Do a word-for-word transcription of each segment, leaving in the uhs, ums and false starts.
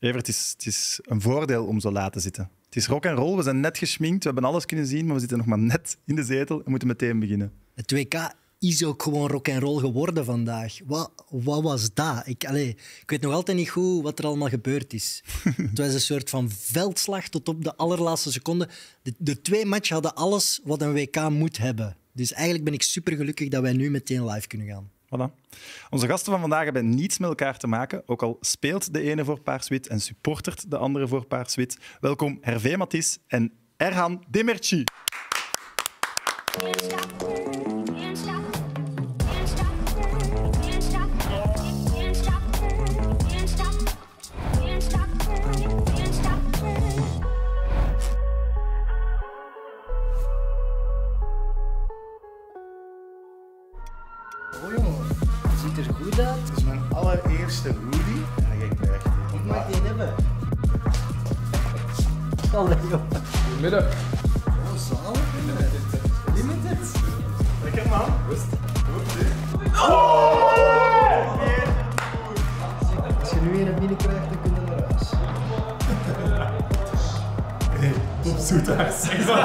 Evert, het is, het is een voordeel om zo laat te zitten. Het is rock en roll, we zijn net geschminkt, we hebben alles kunnen zien, maar we zitten nog maar net in de zetel en moeten meteen beginnen. Het W K is ook gewoon rock en roll geworden vandaag. Wat, wat was dat? Ik, allez, ik weet nog altijd niet goed wat er allemaal gebeurd is. Het was een soort van veldslag tot op de allerlaatste seconde. De, de twee matchen hadden alles wat een W K moet hebben. Dus eigenlijk ben ik supergelukkig dat wij nu meteen live kunnen gaan. Voilà. Onze gasten van vandaag hebben niets met elkaar te maken, ook al speelt de ene voor Paars-Wit en supportert de andere voor Paars-Wit. Welkom Hervé Matisse en Erhan Demirci. Oh jongen, het ziet er goed uit. Het is mijn allereerste hoodie en ik krijg die. Ik mag die hebben. Allee, joh. Goedemiddag. Oh, zalig. Limited. Lekker man. Rust. Als je nu een naar binnen krijgt, dan kun je naar huis. Top zoetaars.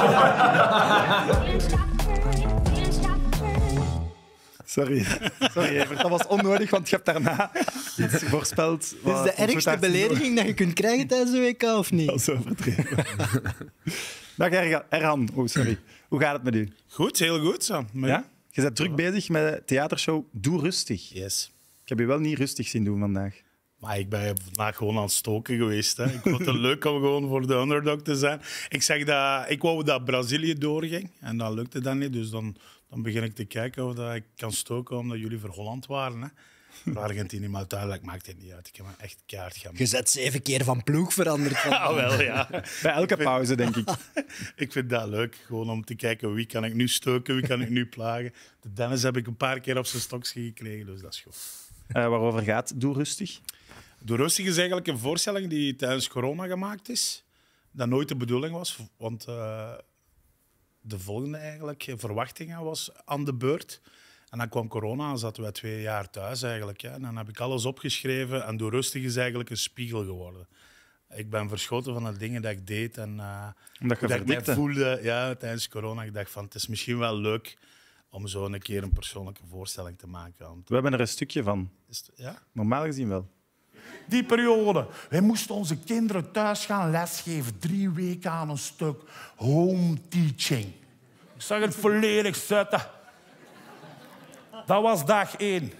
Sorry, Sorry Evert, dat was onnodig, want je hebt daarna iets voorspeld. Dit is de ergste belediging dat je kunt krijgen tijdens de W K, of niet? Dat is overdreven. Dag Erga- Erhan, oh, sorry. Hoe gaat het met u? Goed, heel goed zo. Maar... Ja? Je bent druk bezig met de theatershow Doe Rustig. Yes. Ik heb je wel niet rustig zien doen vandaag. Maar ik ben vandaag gewoon aan het stoken geweest. Hè. Ik vond het leuk om gewoon voor de underdog te zijn. Ik, zeg dat, ik wou dat Brazilië doorging en dat lukte dan niet. Dus dan, dan begin ik te kijken of dat ik kan stoken omdat jullie voor Holland waren. Hè. Voor Argentinië, maar uiteindelijk maakt het niet uit. Ik heb me echt keihard gaan. Je bent zeven keer van ploeg veranderd. Van... Ah, wel, ja. Bij elke pauze, denk ik. Ik vind dat leuk, gewoon om te kijken wie kan ik nu stoken, wie kan ik nu plagen. De Dennis heb ik een paar keer op zijn stokje gekregen, dus dat is goed. Uh, waarover gaat Doe Rustig? Doe Rustig is eigenlijk een voorstelling die tijdens corona gemaakt is. Dat nooit de bedoeling was, want uh, de volgende eigenlijk, verwachtingen was aan de beurt. En dan kwam corona en zaten wij twee jaar thuis eigenlijk. Ja. En dan heb ik alles opgeschreven en Doe Rustig is eigenlijk een spiegel geworden. Ik ben verschoten van de dingen die ik deed en uh, Omdat je hoe dat ik mij verdikte. voelde ja, tijdens corona. Ik dacht van, het is misschien wel leuk om zo een keer een persoonlijke voorstelling te maken. Want, We hebben er een stukje van. is het- ja? Normaal gezien wel. Die periode. Wij moesten onze kinderen thuis gaan lesgeven. Drie weken aan een stuk. Home teaching. Ik zag het volledig zitten. Dat was dag één.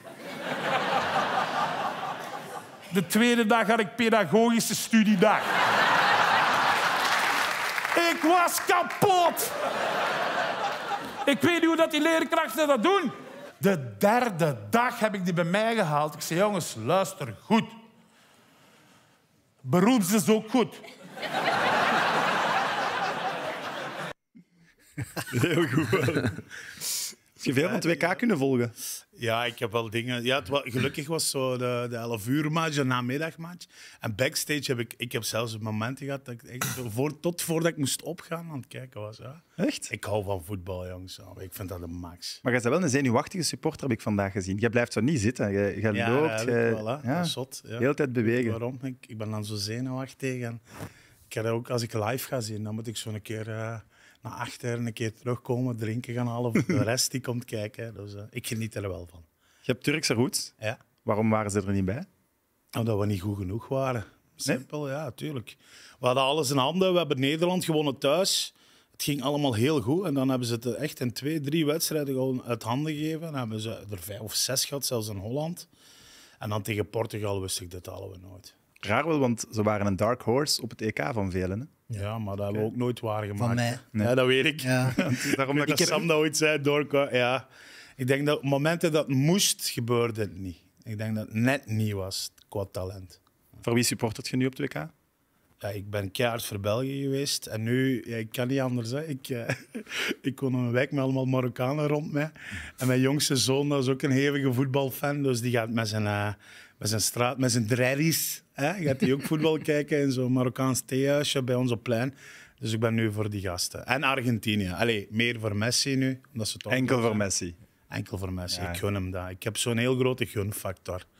De tweede dag had ik pedagogische studiedag. Ik was kapot. Ik weet niet hoe dat die leerkrachten dat doen. De derde dag heb ik die bij mij gehaald. Ik zei, jongens, luister goed. Beroeps is ook goed. Heel goed. Heb je veel van het W K kunnen volgen? Ja, ik heb wel dingen... Ja, het wa- gelukkig was zo de, de elf uur match, de namiddagmatch. En backstage heb ik... Ik heb zelfs momenten gehad dat ik echt zo voor, tot voordat ik moest opgaan aan het kijken was. Ja. Echt? Ik hou van voetbal, jongens. Ik vind dat de max. Maar jij bent wel een zenuwachtige supporter, heb ik vandaag gezien. Je blijft zo niet zitten. Je, je Ja, loopt, dat je, heb ik wel, hè. ja, Dat is zot. Ja. de hele tijd bewegen. Waarom? Ik, ik ben dan zo zenuwachtig. En ik heb ook, als ik live ga zien, dan moet ik zo een keer uh, naar achter, een keer terugkomen, drinken gaan halen voor de rest die komt kijken. Dus uh, ik geniet er wel van. Je hebt Turkse roots. Ja. Waarom waren ze er niet bij? Omdat we niet goed genoeg waren. Simpel, nee? Ja, tuurlijk. We hadden alles in handen. We hebben Nederland gewonnen thuis. Het ging allemaal heel goed. En dan hebben ze het echt in twee, drie wedstrijden gewoon uit handen gegeven. Dan hebben ze er vijf of zes gehad, zelfs in Holland. En dan tegen Portugal wist ik dat hadden we nooit. Raar wel, want ze waren een dark horse op het E K van velen. Hè? Ja, maar dat hebben we ook nooit waargemaakt. Van mij. Nee. Ja, dat weet ik. Ja. Het is daarom dat ik Ik heb Sam dat ooit zei, door. Ja. Ik denk dat op momenten dat het moest, gebeurde het niet. Ik denk dat het net niet was qua talent. Voor wie supportert je nu op het W K? Ja, ik ben keihard voor België geweest en nu, ja, ik kan niet anders. Hè. Ik, uh, ik woon in een wijk met allemaal Marokkanen rond mij. En mijn jongste zoon dat is ook een hevige voetbalfan, dus die gaat met zijn, uh, met zijn straat, met zijn drerries, hè, gaat hij ook voetbal kijken in zo'n Marokkaans theehuisje bij ons op plein. Dus ik ben nu voor die gasten. En Argentinië. Allee, meer voor Messi nu. Omdat ze toch Enkel voor Messi. Enkel voor Messi. Ja. Ik gun hem dat. Ik heb zo'n heel grote gunfactor.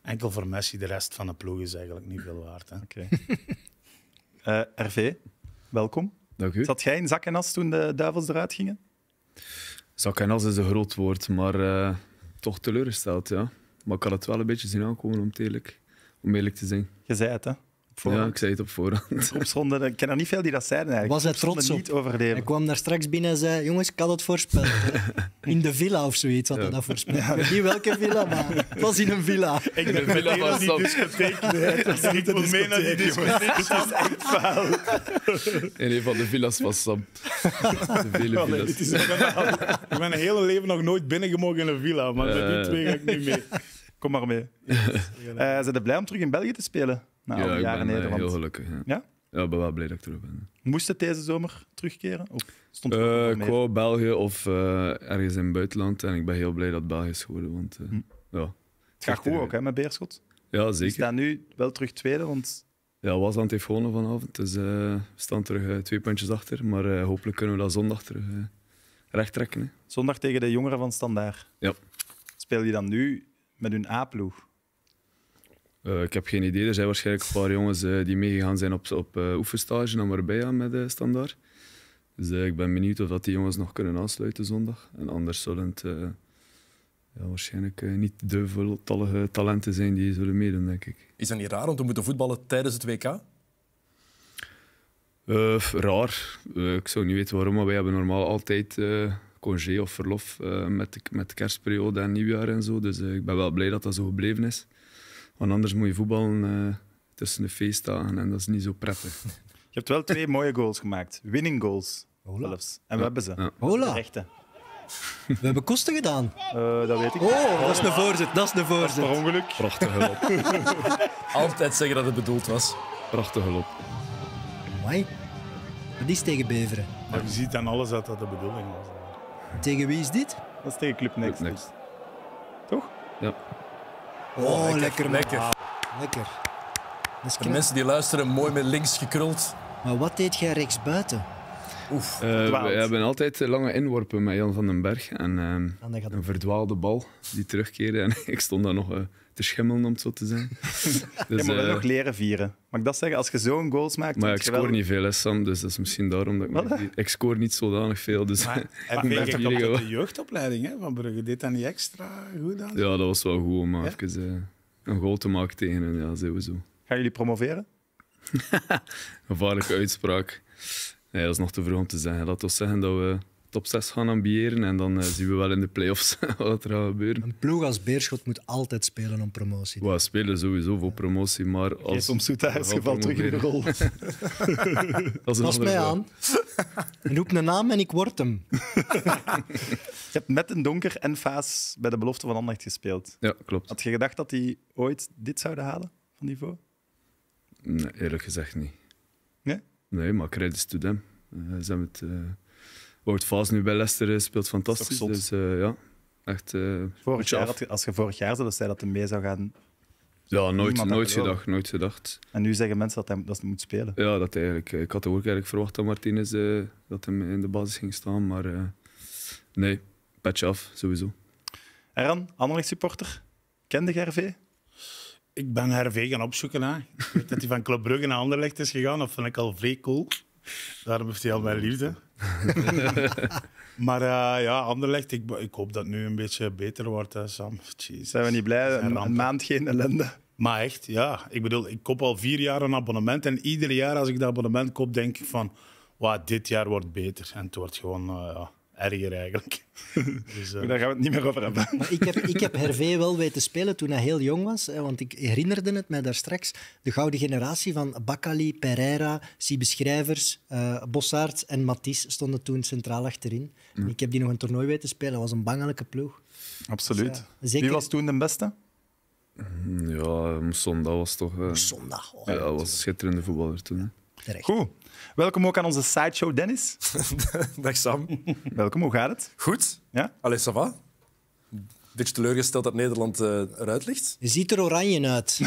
Enkel voor Messi, de rest van de ploeg is eigenlijk niet veel waard. Hè. Oké. Eh, R V, welkom. Dank u. Zat jij in zak en as toen de Duivels eruit gingen? Zak en as is een groot woord, maar uh, toch teleurgesteld, ja. Maar ik had het wel een beetje zien aankomen, om, eerlijk, om eerlijk te zijn. Je zei het, hè? Op Ja, voorhand. ik zei het op voorhand. Groepsronde, ik ken er niet veel die dat zeiden eigenlijk. Was hij Groepsronde trots op? niet overleven. Hij kwam daar straks binnen en zei: jongens, ik had het voorspeld. hè. In de villa of zoiets had hij Ja. dat voorspeld. Ik weet niet welke villa, maar het was in een villa. Ik ben de villa van Sam. discotheek. Ik wil mee naar die discotheek. Het is echt vuil. In een van de villas van Sam. De vele Oh, nee, villas. het is Ik ben mijn hele leven nog nooit binnengemogen in een villa, maar met die Eh. twee ga ik niet mee. Kom maar mee. Uh, zijn je blij om terug in België te spelen? Na al Ja, die ik jaren ben uh, Nederland. heel gelukkig. Ja. Ja? Ja, ik ben wel blij dat ik terug ben. Moest het deze zomer terugkeren? Of stond het Uh, er ik mee? wou België of uh, ergens in het buitenland. En ik ben heel blij dat het België is geworden. Want, uh, Hm. ja, Het gaat goed ook hè, met Beerschot. ja, We zeker. staan nu wel terug tweede, want Ja, Wasland heeft gewonnen vanavond. Dus uh, we staan terug uh, twee puntjes achter. Maar uh, hopelijk kunnen we dat zondag terug uh, recht trekken. Hè. zondag tegen de jongeren van Standaard. Ja. Speel je dan nu met hun A-ploeg? Uh, ik heb geen idee. Er zijn waarschijnlijk een paar jongens uh, die meegegaan zijn op, op uh, oefenstage naar Marbella met uh, Standaard. Dus uh, ik ben benieuwd of dat die jongens nog kunnen aansluiten zondag. En anders zullen het uh, ja, waarschijnlijk uh, niet de voltallige talenten zijn die zullen meedoen, denk ik. Is dat niet raar om te moeten voetballen tijdens het W K? Uh, raar. Uh, ik zou niet weten waarom, maar wij hebben normaal altijd uh, congé of verlof uh, met, de, met de kerstperiode en nieuwjaar en zo. Dus uh, ik ben wel blij dat dat zo gebleven is. Want anders moet je voetballen uh, tussen de feestdagen en dat is niet zo prettig. Je hebt wel twee mooie goals gemaakt. Winning goals zelfs. En we hebben ze. Ja. Hola, De rechte. we hebben kosten gedaan. Uh, dat weet ik. Oh, dat is een voorzet. Dat is een Per voorzet. ongeluk. Prachtige hulp. Altijd zeggen dat het bedoeld was. Prachtige hulp. Amai. Dat is tegen Beveren. Maar je ziet aan alles dat dat de bedoeling was. Tegen wie is dit? Dat is tegen Club Next. Club Next. dus. Toch? Ja. Oh, lekker. lekker. man. lekker. Lekker. Dat is De knap. mensen die luisteren, mooi met links gekruld. Maar wat deed jij rechts buiten? Oef. Uh, Verdwaald. we hebben altijd lange inworpen met Jan van den Berg. En uh, En dat gaat een verdwaalde bal die terugkeerde. En ik stond daar nog uh, te schimmelen, om het zo te zijn. Je Dus, moet wel uh, nog leren vieren. Mag ik dat zeggen? Als je zo'n goals maakt... maar heb ik je scoor wel- niet veel, hè, Sam. Dus dat is misschien daarom dat ik... Wat? me- Ik scoor niet zodanig veel. Dus, Maar Maar en met ik heb jullie op wel. de jeugdopleiding hè, van Brugge. Deed dat niet extra goed aan? ja, dat was wel goed om Ja? even uh, een goal te maken tegen hen. Ja, sowieso. Gaan jullie promoveren? Gevaarlijke uitspraak. Nee, dat is nog te vroeg om te zeggen. Laten we zeggen dat we top zes gaan ambiëren en dan uh, zien we wel in de play-offs wat er gaat gebeuren. Een ploeg als Beerschot moet altijd spelen om promotie. We spelen sowieso voor promotie, maar als... Als om Soetaars we gaan geval terug in de rol. Dat is een Pas andere mij vraag. aan. Roep een naam en ik word hem. Je hebt met een Donker en Vaas bij de belofte van Anderlecht gespeeld. Ja, klopt. Had je gedacht dat die ooit dit zouden halen van niveau? Nee, eerlijk gezegd niet. Nee? Nee, maar credits to them. Uh, ze hebben het... Uh, Wout Vaas nu bij Leicester uh, speelt fantastisch. zot. Dus uh, ja, echt... Uh, Vorig goedje jaar af. had je, als je vorig jaar zou zei dat hij mee zou gaan... Ja, nooit, niemand had nooit geloofd. gedacht, nooit gedacht. En nu zeggen mensen dat hij, dat hij moet spelen. Ja, dat eigenlijk, ik had ook eigenlijk verwacht dat Martinez uh, dat hem in de basis ging staan, maar uh, nee, patch af, sowieso. Eran, Anderlecht supporter. Kende je R V? Ik ben Hervé gaan opzoeken. Hè. Ik weet dat hij van Club Brugge naar Anderlecht is gegaan. Dat vind ik al vrij cool. Daarom heeft hij al mijn liefde. Maar uh, ja, Anderlecht, ik, ik hoop dat het nu een beetje beter wordt, hè, Sam. Jeez. Zijn we niet blij? Dat is een Een, ramp. een maand geen ellende. Maar echt, ja. Ik bedoel, ik koop al vier jaar een abonnement. En ieder jaar als ik dat abonnement koop, denk ik van... Wow, dit jaar wordt beter. En het wordt gewoon uh, ja, erger eigenlijk. Dus, uh, Daar gaan we het niet meer over hebben. Maar ik heb, ik heb Hervé wel weten spelen toen hij heel jong was. Hè, want ik herinnerde het mij daar straks. De gouden generatie van Bakali, Pereira, Siebe Schrijvers, uh, Bossaerts en Matisse stonden toen centraal achterin. En ik heb die nog een toernooi weten spelen. Dat was een bangelijke ploeg. Absoluut. Dus ja, zeker- Wie was toen de beste? Ja, Mousson, dat was toch... Uh, Zondag. Oh, ja, dat was een schitterende voetballer toen. Hè. terecht. Goed. Welkom ook aan onze sideshow Dennis. Dag Sam. Welkom, hoe gaat het? Goed? Ja? Allee, ça va? beetje teleurgesteld dat Nederland uh, eruit ligt. Je ziet er oranje uit.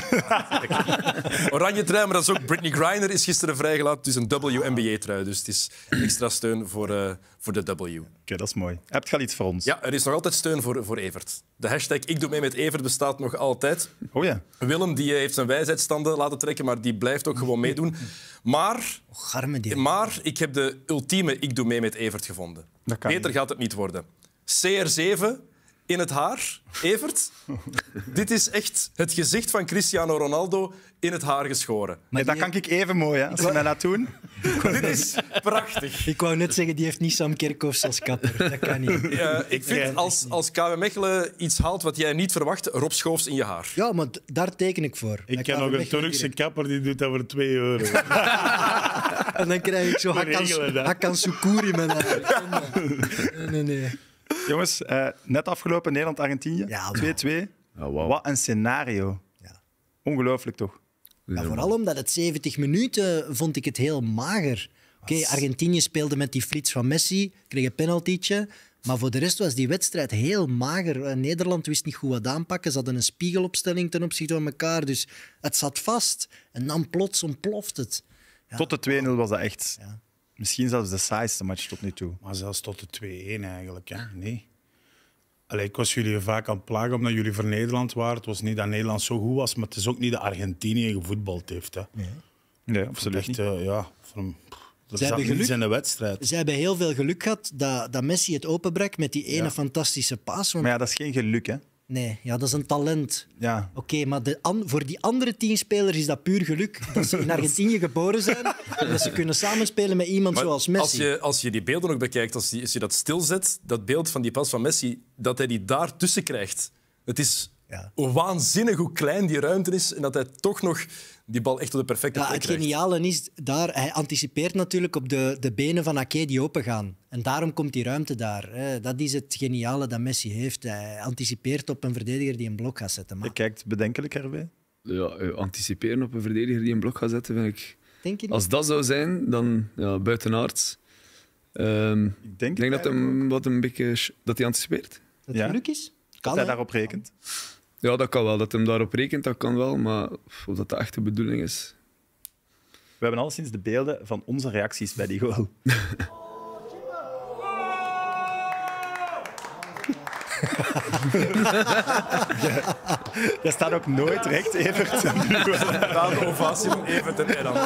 Oranje trui, maar dat is ook Brittany Griner is gisteren vrijgelaten. Het is een W N B A-trui, dus het is extra steun voor, uh, voor de W. Oké, okay, dat is mooi. Heb je al iets voor ons? Ja, er is nog altijd steun voor, voor Evert. De hashtag Ik doe mee met Evert bestaat nog altijd. Oh ja. Willem die heeft zijn wijsheidsstanden laten trekken, maar die blijft ook gewoon meedoen. Maar, oh, maar ik heb de ultieme Ik doe mee met Evert gevonden. Beter niet. Gaat het niet worden. C R zeven in het haar. Evert, dit is echt het gezicht van Cristiano Ronaldo in het haar geschoren. Maar dat kan ik even mooi, hè, als je mij laat doen. Dit is prachtig. Ik wou net zeggen, die heeft niet Sam Kerkhoffs als kapper. Dat kan niet. Uh, ik vind, als, als K W Mechelen iets haalt wat jij niet verwacht, Rob Schoofs in je haar. Ja, maar daar teken ik voor. Ik ken nog een Turkse kapper, die doet dat voor twee euro. En dan krijg ik zo Hakan Sukuri met haar. Nee, nee. Jongens, uh, net afgelopen Nederland-Argentinië. Ja, twee-twee. Oh, wow. Wat een scenario. Ja. Ongelooflijk, toch? Ja, vooral omdat het zeventig minuten vond ik het heel mager. Oké, okay, Argentinië speelde met die flits van Messi, kreeg een penaltytje. Maar voor de rest was die wedstrijd heel mager. Nederland wist niet goed wat aanpakken. Ze hadden een spiegelopstelling ten opzichte van elkaar. Dus het zat vast. En dan plots ontploft het. Ja. Tot de twee nul was dat echt... Ja. Misschien zelfs de saaiste match tot nu toe. Maar zelfs tot de twee-één eigenlijk. Hè? Nee. Allee, ik was jullie vaak aan het plagen omdat jullie voor Nederland waren. Het was niet dat Nederland zo goed was, maar het is ook niet dat Argentinië gevoetbald heeft. Hè? Nee, nee absoluut echt, niet. Uh, ja, van, er zat niets in de wedstrijd. Ze hebben heel veel geluk gehad dat, dat Messi het openbrak met die ene ja. fantastische paas. Want... Maar ja, dat is geen geluk, hè? Nee, ja, dat is een talent. Ja. Oké, okay, maar de an- voor die andere tien spelers is dat puur geluk dat ze in Argentinië geboren zijn en dat ze kunnen samenspelen met iemand maar zoals Messi. Als je, als je die beelden nog bekijkt, als, die, als je dat stilzet, dat beeld van die pas van Messi, dat hij die daar tussen krijgt. Het is ja. waanzinnig hoe klein die ruimte is en dat hij toch nog die bal echt op de perfecte ja, plek krijgt. Het geniale is, daar, hij anticipeert natuurlijk op de, de benen van Ake die opengaan. En daarom komt die ruimte daar. Hè. Dat is het geniale dat Messi heeft. Hij anticipeert op een verdediger die een blok gaat zetten. Maar... Je kijkt bedenkelijk erbij. Ja, uh, anticiperen op een verdediger die een blok gaat zetten, vind ik... Denk je niet? Als dat zou zijn, dan ja, buitenaards. Um, ik denk, denk dat, hem, wat een beetje, dat hij anticipeert. Dat het ja. geluk is? Kan dat hij daarop rekent? Ja, dat kan wel. Dat hij daarop rekent, dat kan wel. Maar of dat de echte bedoeling is... We hebben alleszins de beelden van onze reacties bij die goal. Je staat ook nooit recht, Evert. Na de ovatie van Evert en Eran.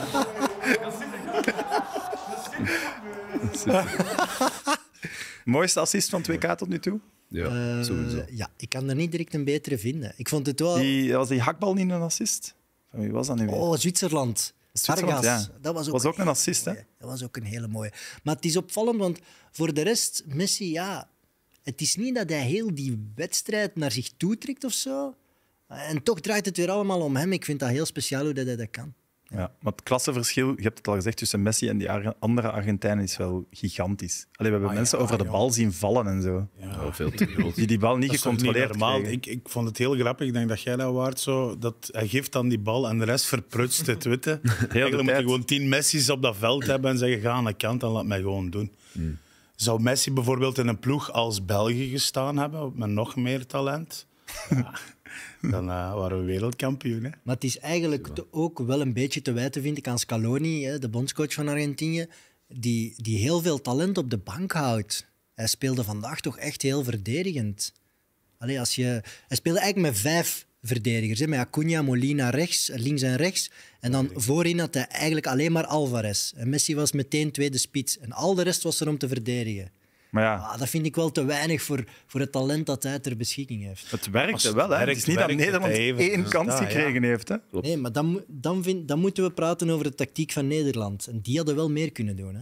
Mooiste assist van twee K tot nu toe? Ja, uh, sowieso. Ja, ik kan er niet direct een betere vinden. Ik vond het wel... Die, was die hakbal niet een assist? Van wie was dat nu weer? Oh, Zwitserland. Zwitserland, Argas. Ja. Dat was ook, was ook een assist, hè? Dat was ook een hele mooie. Maar het is opvallend, want voor de rest, Messi, ja... Het is niet dat hij heel die wedstrijd naar zich toetrekt of zo. En toch draait het weer allemaal om hem. Ik vind dat heel speciaal hoe hij dat kan. Ja. Ja, maar het klassenverschil, je hebt het al gezegd, tussen Messi en die andere Argentijnen is wel gigantisch. Allee, we hebben ah, mensen ja, over de bal ja. zien vallen en zo. Ja. Ja, veel te groot. Die die bal niet gecontroleerd kregen. Ik, ik vond het heel grappig, ik denk dat jij dat waard zo, dat hij geeft dan die bal en de rest verprutst het witte. Eigenlijk moet je gewoon tien Messi's op dat veld hebben en zeggen, ga aan de kant en laat mij gewoon doen. Hmm. Zou Messi bijvoorbeeld in een ploeg als België gestaan hebben, met nog meer talent? Ja. Dan uh, waren we wereldkampioen. Hè? Maar het is eigenlijk ja. ook wel een beetje te wijten, vind ik, aan Scaloni, hè, de bondscoach van Argentinië, die, die heel veel talent op de bank houdt. Hij speelde vandaag toch echt heel verdedigend. Allee, als je, hij speelde eigenlijk met vijf verdedigers. Hè, met Acuna, Molina rechts, links en rechts. En dan voorin had hij eigenlijk alleen maar Alvarez. En Messi was meteen tweede spits. En al de rest was er om te verdedigen. Maar ja. Ah, dat vind ik wel te weinig voor, voor het talent dat hij ter beschikking heeft. Het werkte wel, hè? Het is niet dat Nederland één kans gekregen heeft. Hè? Nee, maar dan, dan, vind, dan moeten we praten over de tactiek van Nederland. En die hadden wel meer kunnen doen. Hè?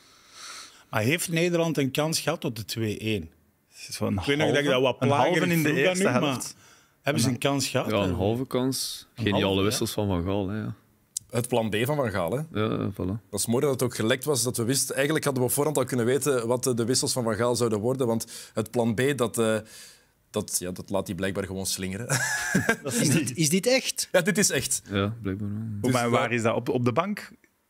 Maar heeft Nederland een kans gehad tot de twee-één? Ik weet nog dat ik dat wat plagerig in de eerste nu, helft. Hebben ze een kans gehad? Ja, een halve kans. Geniale wissels van Van Gaal. Hè, ja. Het plan B van Van Gaal. Hè? Ja, voilà. Dat is mooi dat het ook gelekt was. Dat we wisten, eigenlijk hadden we op voorhand al kunnen weten wat de wissels van Van Gaal zouden worden. Want het plan B, dat, uh, dat, ja, dat laat hij blijkbaar gewoon slingeren. Is dit, is dit echt? Ja, dit is echt. Ja, blijkbaar wel. Dus maar waar is dat? Op, op de bank?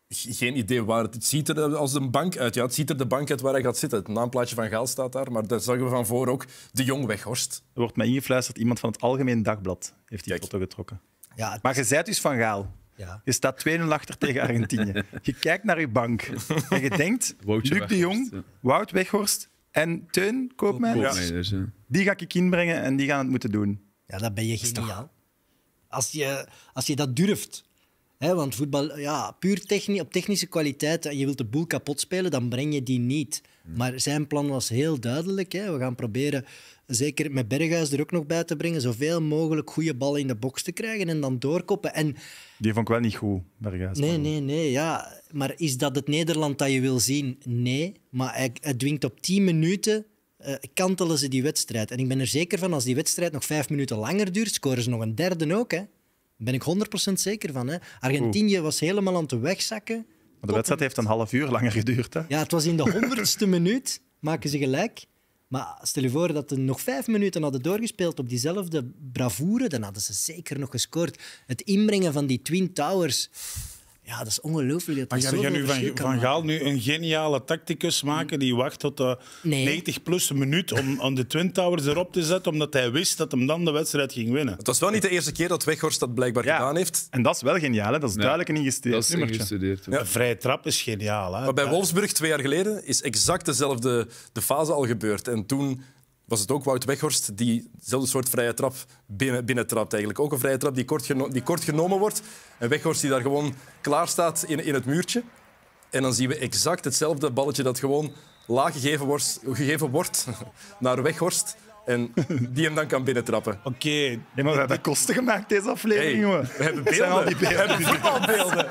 Geen idee waar het, het ziet er als een bank uit. Ja, het ziet er de bank uit waar hij gaat zitten. Het naamplaatje van Gaal staat daar, maar daar zagen we van voor ook de Jong Weghorst. Er wordt mij ingefluisterd, iemand van het Algemeen Dagblad heeft die Kijk. foto getrokken. Ja, het- Maar je bent dus van Gaal. ja. Je staat twee nul achter tegen Argentinië. Je kijkt naar je bank en je denkt, Woutje Luc de Weghorst, Jong, ja. Wout Weghorst en Teun Koopmeiners, Koopmeiners, ja. die ga ik inbrengen en die gaan het moeten doen. Ja, dat ben je geniaal. Als je, als je dat durft. Hè, want voetbal, ja, puur techni op technische kwaliteit en je wilt de boel kapot spelen, dan breng je die niet. Maar zijn plan was heel duidelijk. Hè. We gaan proberen, zeker met Berghuis er ook nog bij te brengen, zoveel mogelijk goede ballen in de box te krijgen en dan doorkoppen. En Die vond ik wel niet goed, Berghuis. nee, nee, nee. Ja. Maar is dat het Nederland dat je wil zien? Nee. Maar hij, hij dwingt op tien minuten... Uh, kantelen ze die wedstrijd. En ik ben er zeker van, als die wedstrijd nog vijf minuten langer duurt, scoren ze nog een derde ook. Hè. Daar ben ik honderd procent zeker van. Hè. Argentinië was helemaal aan het wegzakken. Maar de wedstrijd heeft een half uur langer geduurd. Hè? Ja, het was in de honderdste minuut, maken ze gelijk. Maar stel je voor dat ze nog vijf minuten hadden doorgespeeld op diezelfde bravoure, dan hadden ze zeker nog gescoord. Het inbrengen van die Twin Towers... Ja, dat is ongelooflijk. Dat Maar er ga je zoveel nu verschil van, kan van maken. Gaal nu een geniale tacticus maken die wacht tot de Nee. negentig plus minuut om, om de Twin Towers erop te zetten, omdat hij wist dat hem dan de wedstrijd ging winnen? Het was wel niet de eerste keer dat Weghorst dat blijkbaar Ja. gedaan heeft. En dat is wel geniaal. Hè? Dat is Ja. duidelijk een Dat ingestudeerd is nummertje. ingestudeerd. Ja. Een vrije trap is geniaal. Hè? Maar bij Wolfsburg twee jaar geleden is exact dezelfde de fase al gebeurd. En toen was het ook Wout Weghorst die dezelfde soort vrije trap binnen, binnentrapt. Eigenlijk. Ook een vrije trap die kort, geno- die kort genomen wordt. En Weghorst die daar gewoon klaar staat in, in het muurtje. En dan zien we exact hetzelfde balletje dat gewoon laag gegeven wordt, gegeven wordt naar Weghorst. En die hem dan kan binnentrappen. Oké, Nee, maar we hebben kosten gemaakt, deze aflevering, Hey, jongen. we hebben Het zijn al beelden. die We beelden. hebben voetbalbeelden.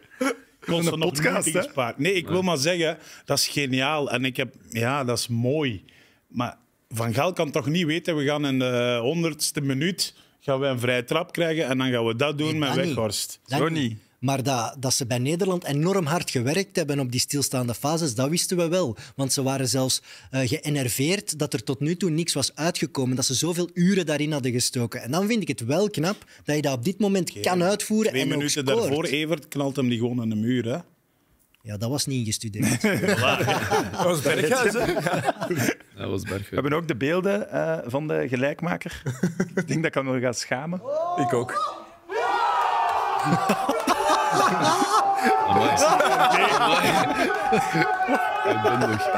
kost een nog podcast, moeite hè? gespaard. Nee, ik wil maar zeggen, dat is geniaal. En ik heb, ja, dat is mooi. Maar Van Gaal kan toch niet weten, we gaan in de honderdste minuut gaan we een vrije trap krijgen en dan gaan we dat doen Nee, met dat niet. Weghorst. Dat Zo niet. Maar dat, dat ze bij Nederland enorm hard gewerkt hebben op die stilstaande fases, dat wisten we wel. Want ze waren zelfs uh, geënerveerd dat er tot nu toe niks was uitgekomen. Dat ze zoveel uren daarin hadden gestoken. En dan vind ik het wel knap dat je dat op dit moment kan uitvoeren Twee en ook minuten scoort. daarvoor, Evert knalt hem die gewoon aan de muur. Hè? Ja, dat was niet ingestudeerd. Dat was Berghuis, hè? Dat was Berghuis. We hebben ook de beelden uh, van de gelijkmaker. Ik denk dat ik hem nog ga schamen. Ik ook. Amai. Amai. Uitbundig.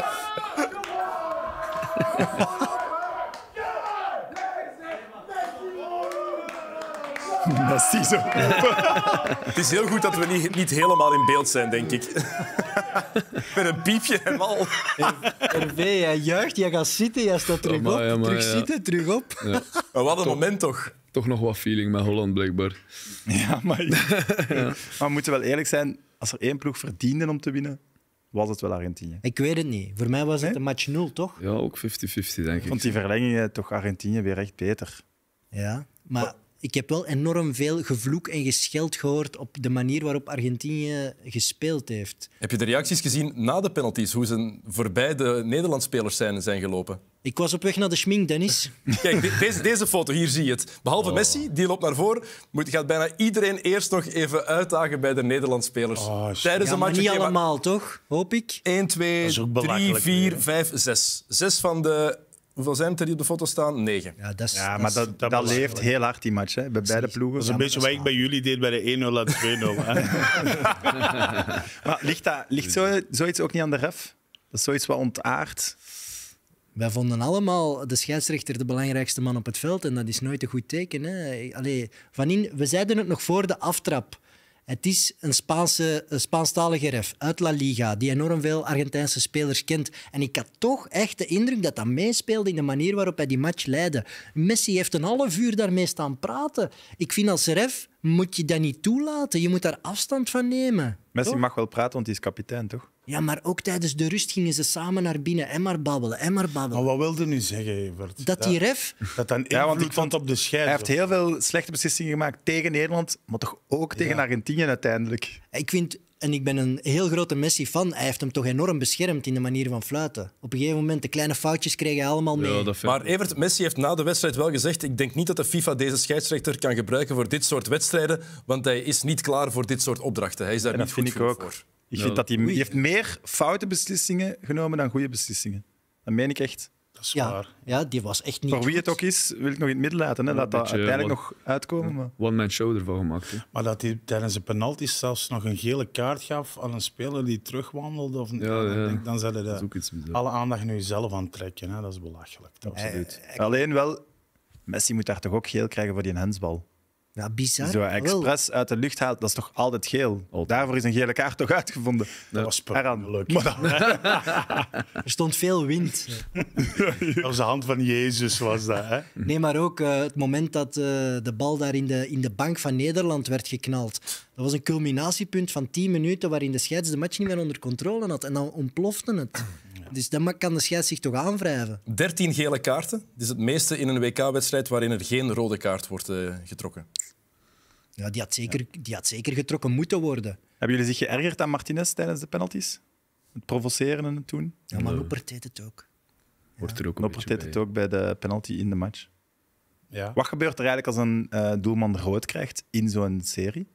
Dat is die zo. Het is heel goed dat we niet, niet helemaal in beeld zijn, denk ik. Met een piepje en al. R V, jij juicht, jij gaat zitten, jij staat terug op, Amai, amai, terug ja. zitten, terug op. Ja. Maar wat een moment toch. Toch nog wat feeling met Holland, blijkbaar. Ja, maar, ja. maar we moeten wel eerlijk zijn. Als er één ploeg verdiende om te winnen, was het wel Argentinië. Ik weet het niet. Voor mij was het Nee? een match nul, toch? Ja, ook vijftig vijftig, denk Ik ik. vond die verlengingen toch Argentinië weer echt beter. Ja, maar ik heb wel enorm veel gevloek en gescheld gehoord op de manier waarop Argentinië gespeeld heeft. Heb je de reacties gezien na de penalties? Hoe ze voorbij de Nederlandspelers zijn, zijn gelopen? Ik was op weg naar de schmink, Dennis. Kijk, de- deze, deze foto, hier zie je het. Behalve Messi, die loopt naar voren, moet, gaat bijna iedereen eerst nog even uitdagen bij de Nederlandspelers. Oh, shit. Tijdens Ja, een maar match. niet oké, maar allemaal, toch? Hoop ik. één, twee, Dat is ook drie, belachelijk vier, weer, hè? vijf, zes. Zes van de... Hoeveel zijn het er die op de foto staan? Negen. Ja, dat is, Ja, dat maar is- dat, dat dat belachelijk. leeft heel hard, die match, hè, bij beide ploegen. Dat is een Ja, maar beetje dat wat is ik bij jullie deed bij de één nul en twee nul. hè. Maar ligt, dat, ligt zo, zoiets ook niet aan de ref? Dat is zoiets wat ontaard. Wij vonden allemaal de scheidsrechter de belangrijkste man op het veld en dat is nooit een goed teken. Hè. Allee, van in, we zeiden het nog voor de aftrap. Het is een, Spaanse, een Spaanstalige ref uit La Liga die enorm veel Argentijnse spelers kent. En ik had toch echt de indruk dat dat meespeelde in de manier waarop hij die match leidde. Messi heeft een half uur daarmee staan praten. Ik vind als ref moet je dat niet toelaten. Je moet daar afstand van nemen. Messi Toch? mag wel praten, want hij is kapitein, toch? Ja, maar ook tijdens de rust gingen ze samen naar binnen en maar babbelen, en maar babbelen. Maar wat wilde nu zeggen, Evert? Dat die ref... Dat dan Ja, want ik invloed had op de scheids. Hij heeft heel veel slechte beslissingen gemaakt tegen Nederland, maar toch ook tegen Argentinië uiteindelijk. Ik vind, en ik ben een heel grote Messi-fan, hij heeft hem toch enorm beschermd in de manier van fluiten. Op een gegeven moment, de kleine foutjes kregen hij allemaal mee. Ja, dat vind ik- Maar Evert, Messi heeft na de wedstrijd wel gezegd: ik denk niet dat de FIFA deze scheidsrechter kan gebruiken voor dit soort wedstrijden, want hij is niet klaar voor dit soort opdrachten. Hij is daar En niet dat goed vind ik genoeg ook. voor. Ik Ja. vind dat hij, die heeft meer foute beslissingen genomen dan goede beslissingen. Dat meen ik echt. Dat is Ja, waar. ja, die was echt niet Voor wie goed. het ook is, wil ik nog in het midden laten. Hè. Ja, Laat dat beetje, uiteindelijk wat- nog uitkomen. Maar... One-man show ervan gemaakt. Hè. Maar dat hij tijdens de penalties zelfs nog een gele kaart gaf aan een speler die terugwandelde. Of, Ja, dan, ja. denk, dan zijn Dat is de ook iets bizar. alle aandacht nu zelf aan het trekken. Hè. Dat is belachelijk. Absoluut. Alleen wel, Messi moet daar toch ook geel krijgen voor die handsbal. Ja, bizar. Zo Wel, expres uit de lucht haalt, dat is toch altijd geel? Altijd. Daarvoor is een gele kaart toch uitgevonden? Dat was per Eraan. ongeluk. Maar dan- er stond veel wind. Dat was de hand van Jezus, was dat. Hè? Nee, maar ook eh, het moment dat eh, de bal daar in de, in de bank van Nederland werd geknald. Dat was een culminatiepunt van tien minuten waarin de scheids de match niet meer onder controle had. En dan ontplofte het. Dus dan kan de scheids zich toch aanwrijven. dertien gele kaarten. Dat is het meeste in een W K-wedstrijd waarin er geen rode kaart wordt uh, getrokken. Ja, die, had zeker, die had zeker getrokken moeten worden. Hebben jullie zich geërgerd aan Martinez tijdens de penalties? Het provoceren en het doen? Ja, maar Noppert deed het ook. Wordt er ook een Noppert beetje deed het bij. ook bij de penalty in de match. Ja. Wat gebeurt er eigenlijk als een eh, doelman rood krijgt in zo'n serie?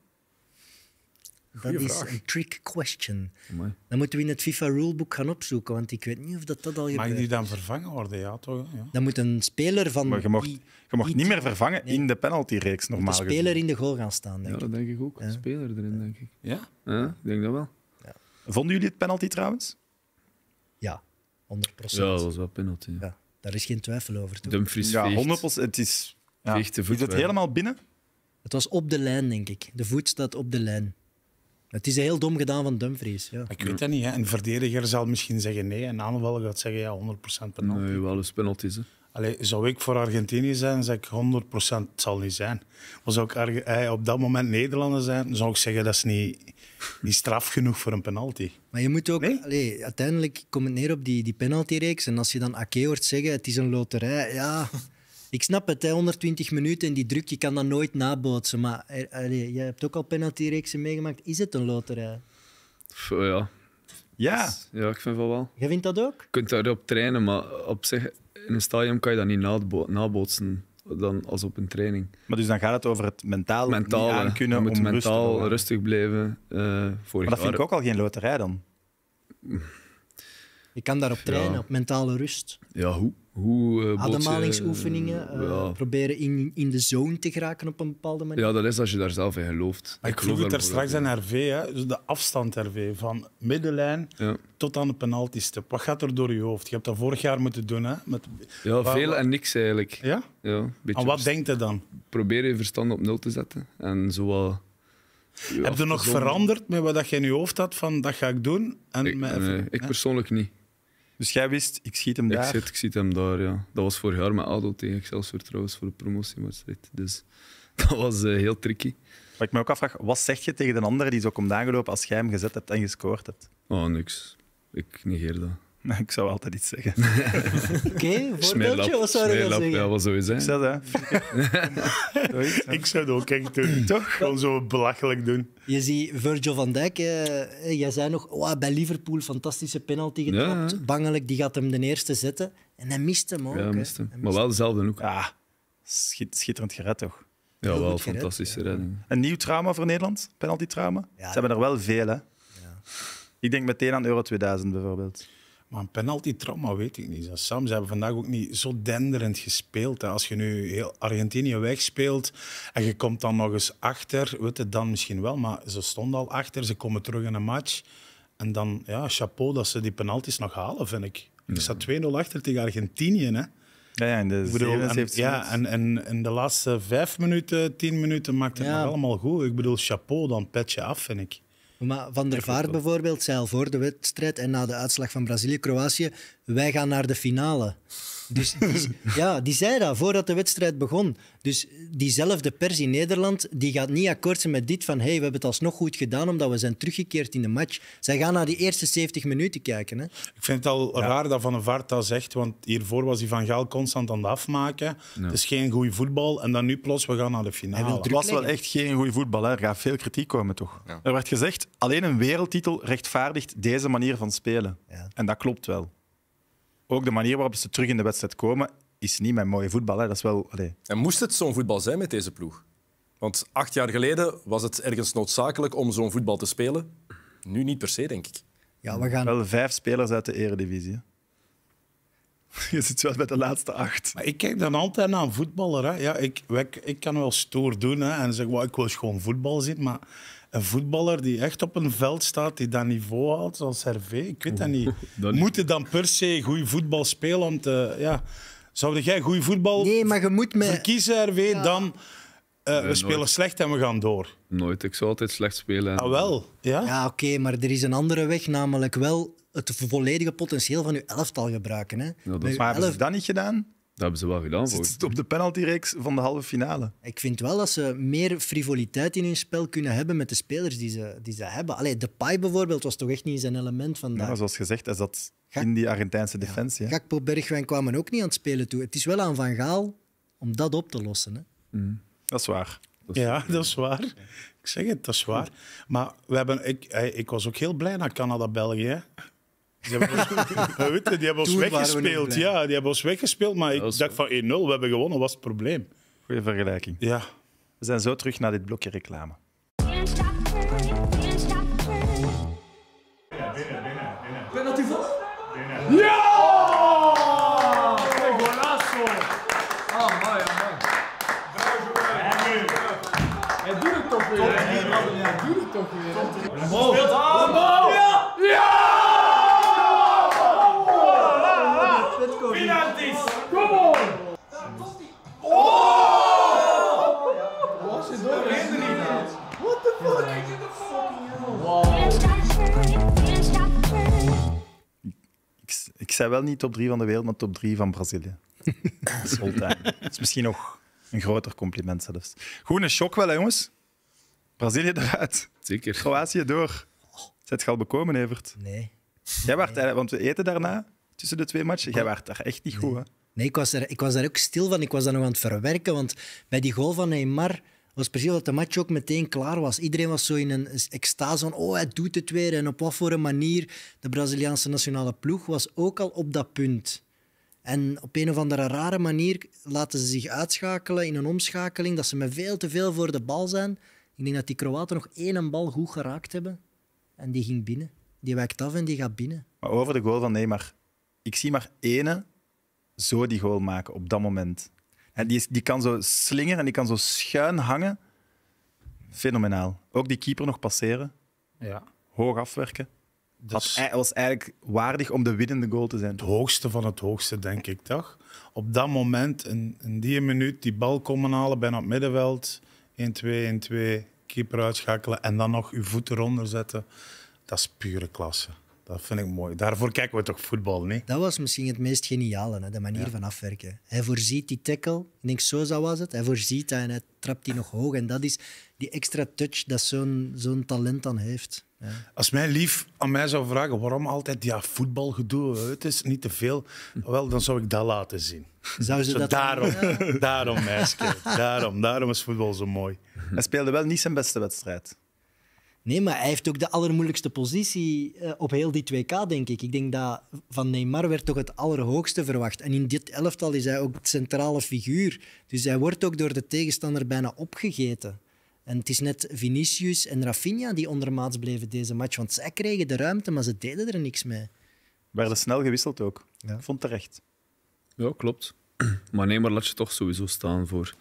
Dat is een trick question. Amai. Dan moeten we in het FIFA-rulebook gaan opzoeken, want ik weet niet of dat, dat al Mag gebeurt. die dan vervangen worden? Ja, toch? Ja. Dan moet een speler van Maar je mocht, die, je mocht die- niet meer vervangen Nee. in de penaltyreeks, de normaal speler gezien. in de goal gaan staan, denk Ja, ik. dat denk ik ook. Een speler erin, denk ik. Ja? Ja, ik denk dat wel. Vonden jullie het penalty trouwens? Ja, honderd procent. Ja, dat was wel penalty. Ja, daar is geen twijfel over. Toch? Dumfries Ja, veegt. honderd procent. Het is, ja. Veegt de voet is het weg. helemaal binnen? Het was op de lijn, denk ik. De voet staat op de lijn. Het is heel dom gedaan van Dumfries. Ja. Ik weet dat niet. Hè. Een verdediger zal misschien zeggen nee. En een aanvaller gaat zeggen ja, honderd procent penalty. Nee, wel eens penalties. Hè. Allee, zou ik voor Argentinië zijn, zeg ik honderd procent het zal niet zijn. Maar zou ik Arge- eh, op dat moment Nederlander zijn, dan zou ik zeggen dat is niet, niet straf genoeg voor een penalty. Maar je moet ook... Nee? Allee, uiteindelijk komt het neer op die, die penaltyreeks. En als je dan Ake hoort zeggen, het is een loterij. Ja, ik snap het, hè, honderdtwintig minuten en die druk, je kan dat nooit nabootsen. Maar er- allee, jij hebt ook al penaltyreeksen meegemaakt. Is het een loterij? Pff, ja. Ja. ja, ik vind van wel. Jij vindt dat ook? Je kunt daarop trainen, maar op zich, in een stadion kan je dat niet nabo- nabootsen dan als op een training. Maar dus dan gaat het over het mentaal, Mentaal, niet hè. aankunnen je moet om rust te mentaal bewaren. rustig blijven. Uh, Maar dat vind ik ook al geen loterij dan. Je kan daarop trainen, Ja. op mentale rust. Ja, hoe? hoe uh, Ademhalingsoefeningen, eh, ja. proberen in, in de zone te geraken op een bepaalde manier. ja, dat is als je daar zelf in gelooft. Maar ik geloof vroeg het er daar straks aan bijvoorbeeld R V, hè, dus de afstand R V, van middenlijn in. Ja, tot aan de penaltystip. Wat gaat er door je hoofd? Je hebt dat vorig jaar moeten doen. Hè? Met... ja Waar- veel waar- en niks eigenlijk. Ja? Ja, een beetje En wat vers- denkt je dan? Probeer je verstand op nul te zetten. En zo wat... ja, Heb je nog gezond- veranderd met wat je in je hoofd had van dat ga ik doen? En Ik, met nee, even- ik hè? persoonlijk niet. Dus jij wist, ik schiet hem Ik, daar. zit, ik zie hem daar, ja. Dat was vorig jaar met ADO tegen Excelsior trouwens, voor de promotiewedstrijd. Dus dat was eh, heel tricky. Wat ik me ook afvraag, wat zeg je tegen de andere die zo komt aangelopen als jij hem gezet hebt en gescoord hebt? Oh, niks. Ik negeer dat. Ik zou altijd iets zeggen. Oké, een voorbeeldje? Smeerlap, Wat zou je dan smeerlap, zeggen? ja, wat zou je Ik zijn? zeg dat. Zoiets, hè. Ik zou het ook echt doen. Toch? Gewoon zo belachelijk doen. Je ziet Virgil van Dijk, eh, jij zei nog, oh, bij Liverpool fantastische penalty getrapt. Ja. Bangelijk, die gaat hem de eerste zetten. En hij mist hem ook. Ja, hè. mist hem. Hij Maar mist wel dezelfde ook. Ja, schiet- schitterend gered toch? Ja, heel wel goed gered, fantastische redding. Een nieuw trauma voor Nederland, penalty-trauma. Ja, Ze hebben er wel veel, hè? Ik denk meteen aan Euro tweeduizend bijvoorbeeld. Maar een penalty-trauma weet ik niet. Sam, ze hebben vandaag ook niet zo denderend gespeeld. Hè. Als je nu heel Argentinië wegspeelt en je komt dan nog eens achter, weet je, dan misschien wel. Maar ze stonden al achter, ze komen terug in een match. En dan, ja, chapeau dat ze die penalties nog halen, vind ik. Je staat twee nul achter tegen Argentinië, hè. Ja, ja, in de Ik bedoel, en, zevenenzeventig ja, en, en in de laatste vijf minuten, tien minuten maakt het Ja. nog allemaal goed. Ik bedoel, chapeau, dan pet je af, vind ik. Maar Van der Vaart bijvoorbeeld zei al voor de wedstrijd en na de uitslag van Brazilië-Kroatië, wij gaan naar de finale. Dus die, ja, die zei dat voordat de wedstrijd begon. Dus diezelfde pers in Nederland die gaat niet akkoord zijn met dit van hey, we hebben het alsnog goed gedaan omdat we zijn teruggekeerd in de match. Zij gaan naar die eerste zeventig minuten kijken. Hè. Ik vind het al ja. raar dat Van der Vaart dat zegt, want hiervoor was hij Van Gaal constant aan het afmaken. Ja. Het is geen goede voetbal en dan nu plots, we gaan naar de finale. Het was wel echt geen goede voetbal. Hè. Er gaat veel kritiek komen, toch? Ja. Er werd gezegd, alleen een wereldtitel rechtvaardigt deze manier van spelen. Ja. En dat klopt wel. Ook de manier waarop ze terug in de wedstrijd komen, is niet met mooie voetbal. Hè. Dat is wel, allee. En moest het zo'n voetbal zijn met deze ploeg? Want acht jaar geleden was het ergens noodzakelijk om zo'n voetbal te spelen. Nu niet per se, denk ik. Ja, we gaan... Wel vijf spelers uit de Eredivisie. Je zit wel bij de laatste acht. Maar ik kijk dan altijd naar een voetballer. Hè. Ja, ik, ik, ik kan wel stoer doen hè, en zeggen, well, ik wil gewoon voetbal zien. Maar een voetballer die echt op een veld staat, die dat niveau houdt, zoals Hervé, ik weet dat niet. Dat niet. Moet je dan per se goed voetbal spelen om te... Ja. Zou jij goed voetbal nee, maar je moet me... verkiezen, Hervé, ja. dan... Uh, we nee, spelen nooit. slecht en we gaan door. Nooit. Ik zou altijd slecht spelen. En... Ah, wel? Ja, ja oké, okay, maar er is een andere weg, namelijk wel het volledige potentieel van je elftal gebruiken. Hè. Ja, dat is... Maar elf... hebben ze dat niet gedaan? Dat hebben ze wel gedaan. Voor. Op de penaltyreeks van de halve finale. Ik vind wel dat ze meer frivoliteit in hun spel kunnen hebben met de spelers die ze, die ze hebben. Allee, Depay bijvoorbeeld was toch echt niet zijn element vandaag. Ja, zoals gezegd, hij zat Gak... in die Argentijnse defensie. Ja. Gakpo, Bergwijn kwamen ook niet aan het spelen toe. Het is wel aan Van Gaal om dat op te lossen. Hè. Mm. Dat is waar. Dat is... Ja, dat is waar. Ik zeg het, dat is waar. Maar we hebben, ik, ik was ook heel blij naar Canada-België. Die hebben ons, weet je, die hebben ons weggespeeld. Ja, die hebben ons weggespeeld, maar ik dacht van één nul, we hebben gewonnen, wat is het probleem? Goeie vergelijking. Ja. We zijn zo terug naar dit blokje reclame. Penalty voor? Ja! Hey, golazo! Ah, mooi, mooi. Hij doet het toch weer. Hij doet het toch weer. Speelt aan! Ja! Ja! Penalties! Kom op! Oh! Was je door? What the fuck? Wow. Ik, ik zei wel niet top drie van de wereld, maar top drie van Brazilië. Dat is all-time. Dat is misschien nog een groter compliment zelfs. Goed, een shock wel, hè, jongens. Brazilië eruit. Zeker. Kroatië door. Zet je al bekomen, Evert? Nee. Jij werd, nee. Want we eten daarna, tussen de twee matchen. Jij werd daar echt niet goed, hè? Nee, ik was, er, ik was daar ook stil van. Ik was daar nog aan het verwerken, want bij die goal van Neymar was precies dat de match ook meteen klaar was. Iedereen was zo in een extase van oh, hij doet het weer. En op wat voor een manier. De Braziliaanse nationale ploeg was ook al op dat punt. En op een of andere rare manier laten ze zich uitschakelen in een omschakeling, dat ze met veel te veel voor de bal zijn. Ik denk dat die Kroaten nog één bal goed geraakt hebben. En die ging binnen. Die wijkt af en die gaat binnen. Maar over de goal van Neymar. Ik zie maar ene zo die goal maken op dat moment. En die, is, die kan zo slingeren en die kan zo schuin hangen. Fenomenaal. Ook die keeper nog passeren. Ja. Hoog afwerken. Dus het was eigenlijk waardig om de winnende goal te zijn. Het hoogste van het hoogste, denk ik, toch? Op dat moment, in, in die minuut, die bal komen halen bijna op het middenveld. één twee, één twee, keeper uitschakelen en dan nog uw voet eronder zetten. Dat is pure klasse. Dat vind ik mooi. Daarvoor kijken we toch voetbal, niet? Dat was misschien het meest geniale, hè? De manier ja. van afwerken. Hij voorziet die tackle. Ik denk, zo was het. Hij voorziet dat en hij trapt die nog hoog. En dat is die extra touch dat zo'n zo'n talent dan heeft. Ja. Als mijn lief aan mij zou vragen waarom altijd ja, voetbalgedoe, het is niet te veel, wel, dan zou ik dat laten zien. Zou ze zo dat daarom, ja. daarom, meisje. Daarom, daarom is voetbal zo mooi. Hij speelde wel niet zijn beste wedstrijd. Nee, maar hij heeft ook de allermoeilijkste positie uh, op heel die twee K, denk ik. Ik denk dat van Neymar werd toch het allerhoogste verwacht. En in dit elftal is hij ook de centrale figuur. Dus hij wordt ook door de tegenstander bijna opgegeten. En het is net Vinicius en Rafinha die ondermaats bleven deze match. Want zij kregen de ruimte, maar ze deden er niks mee. Werden snel gewisseld ook. Ja. Ik vond terecht. Ja, klopt. Maar Neymar laat je toch sowieso staan voor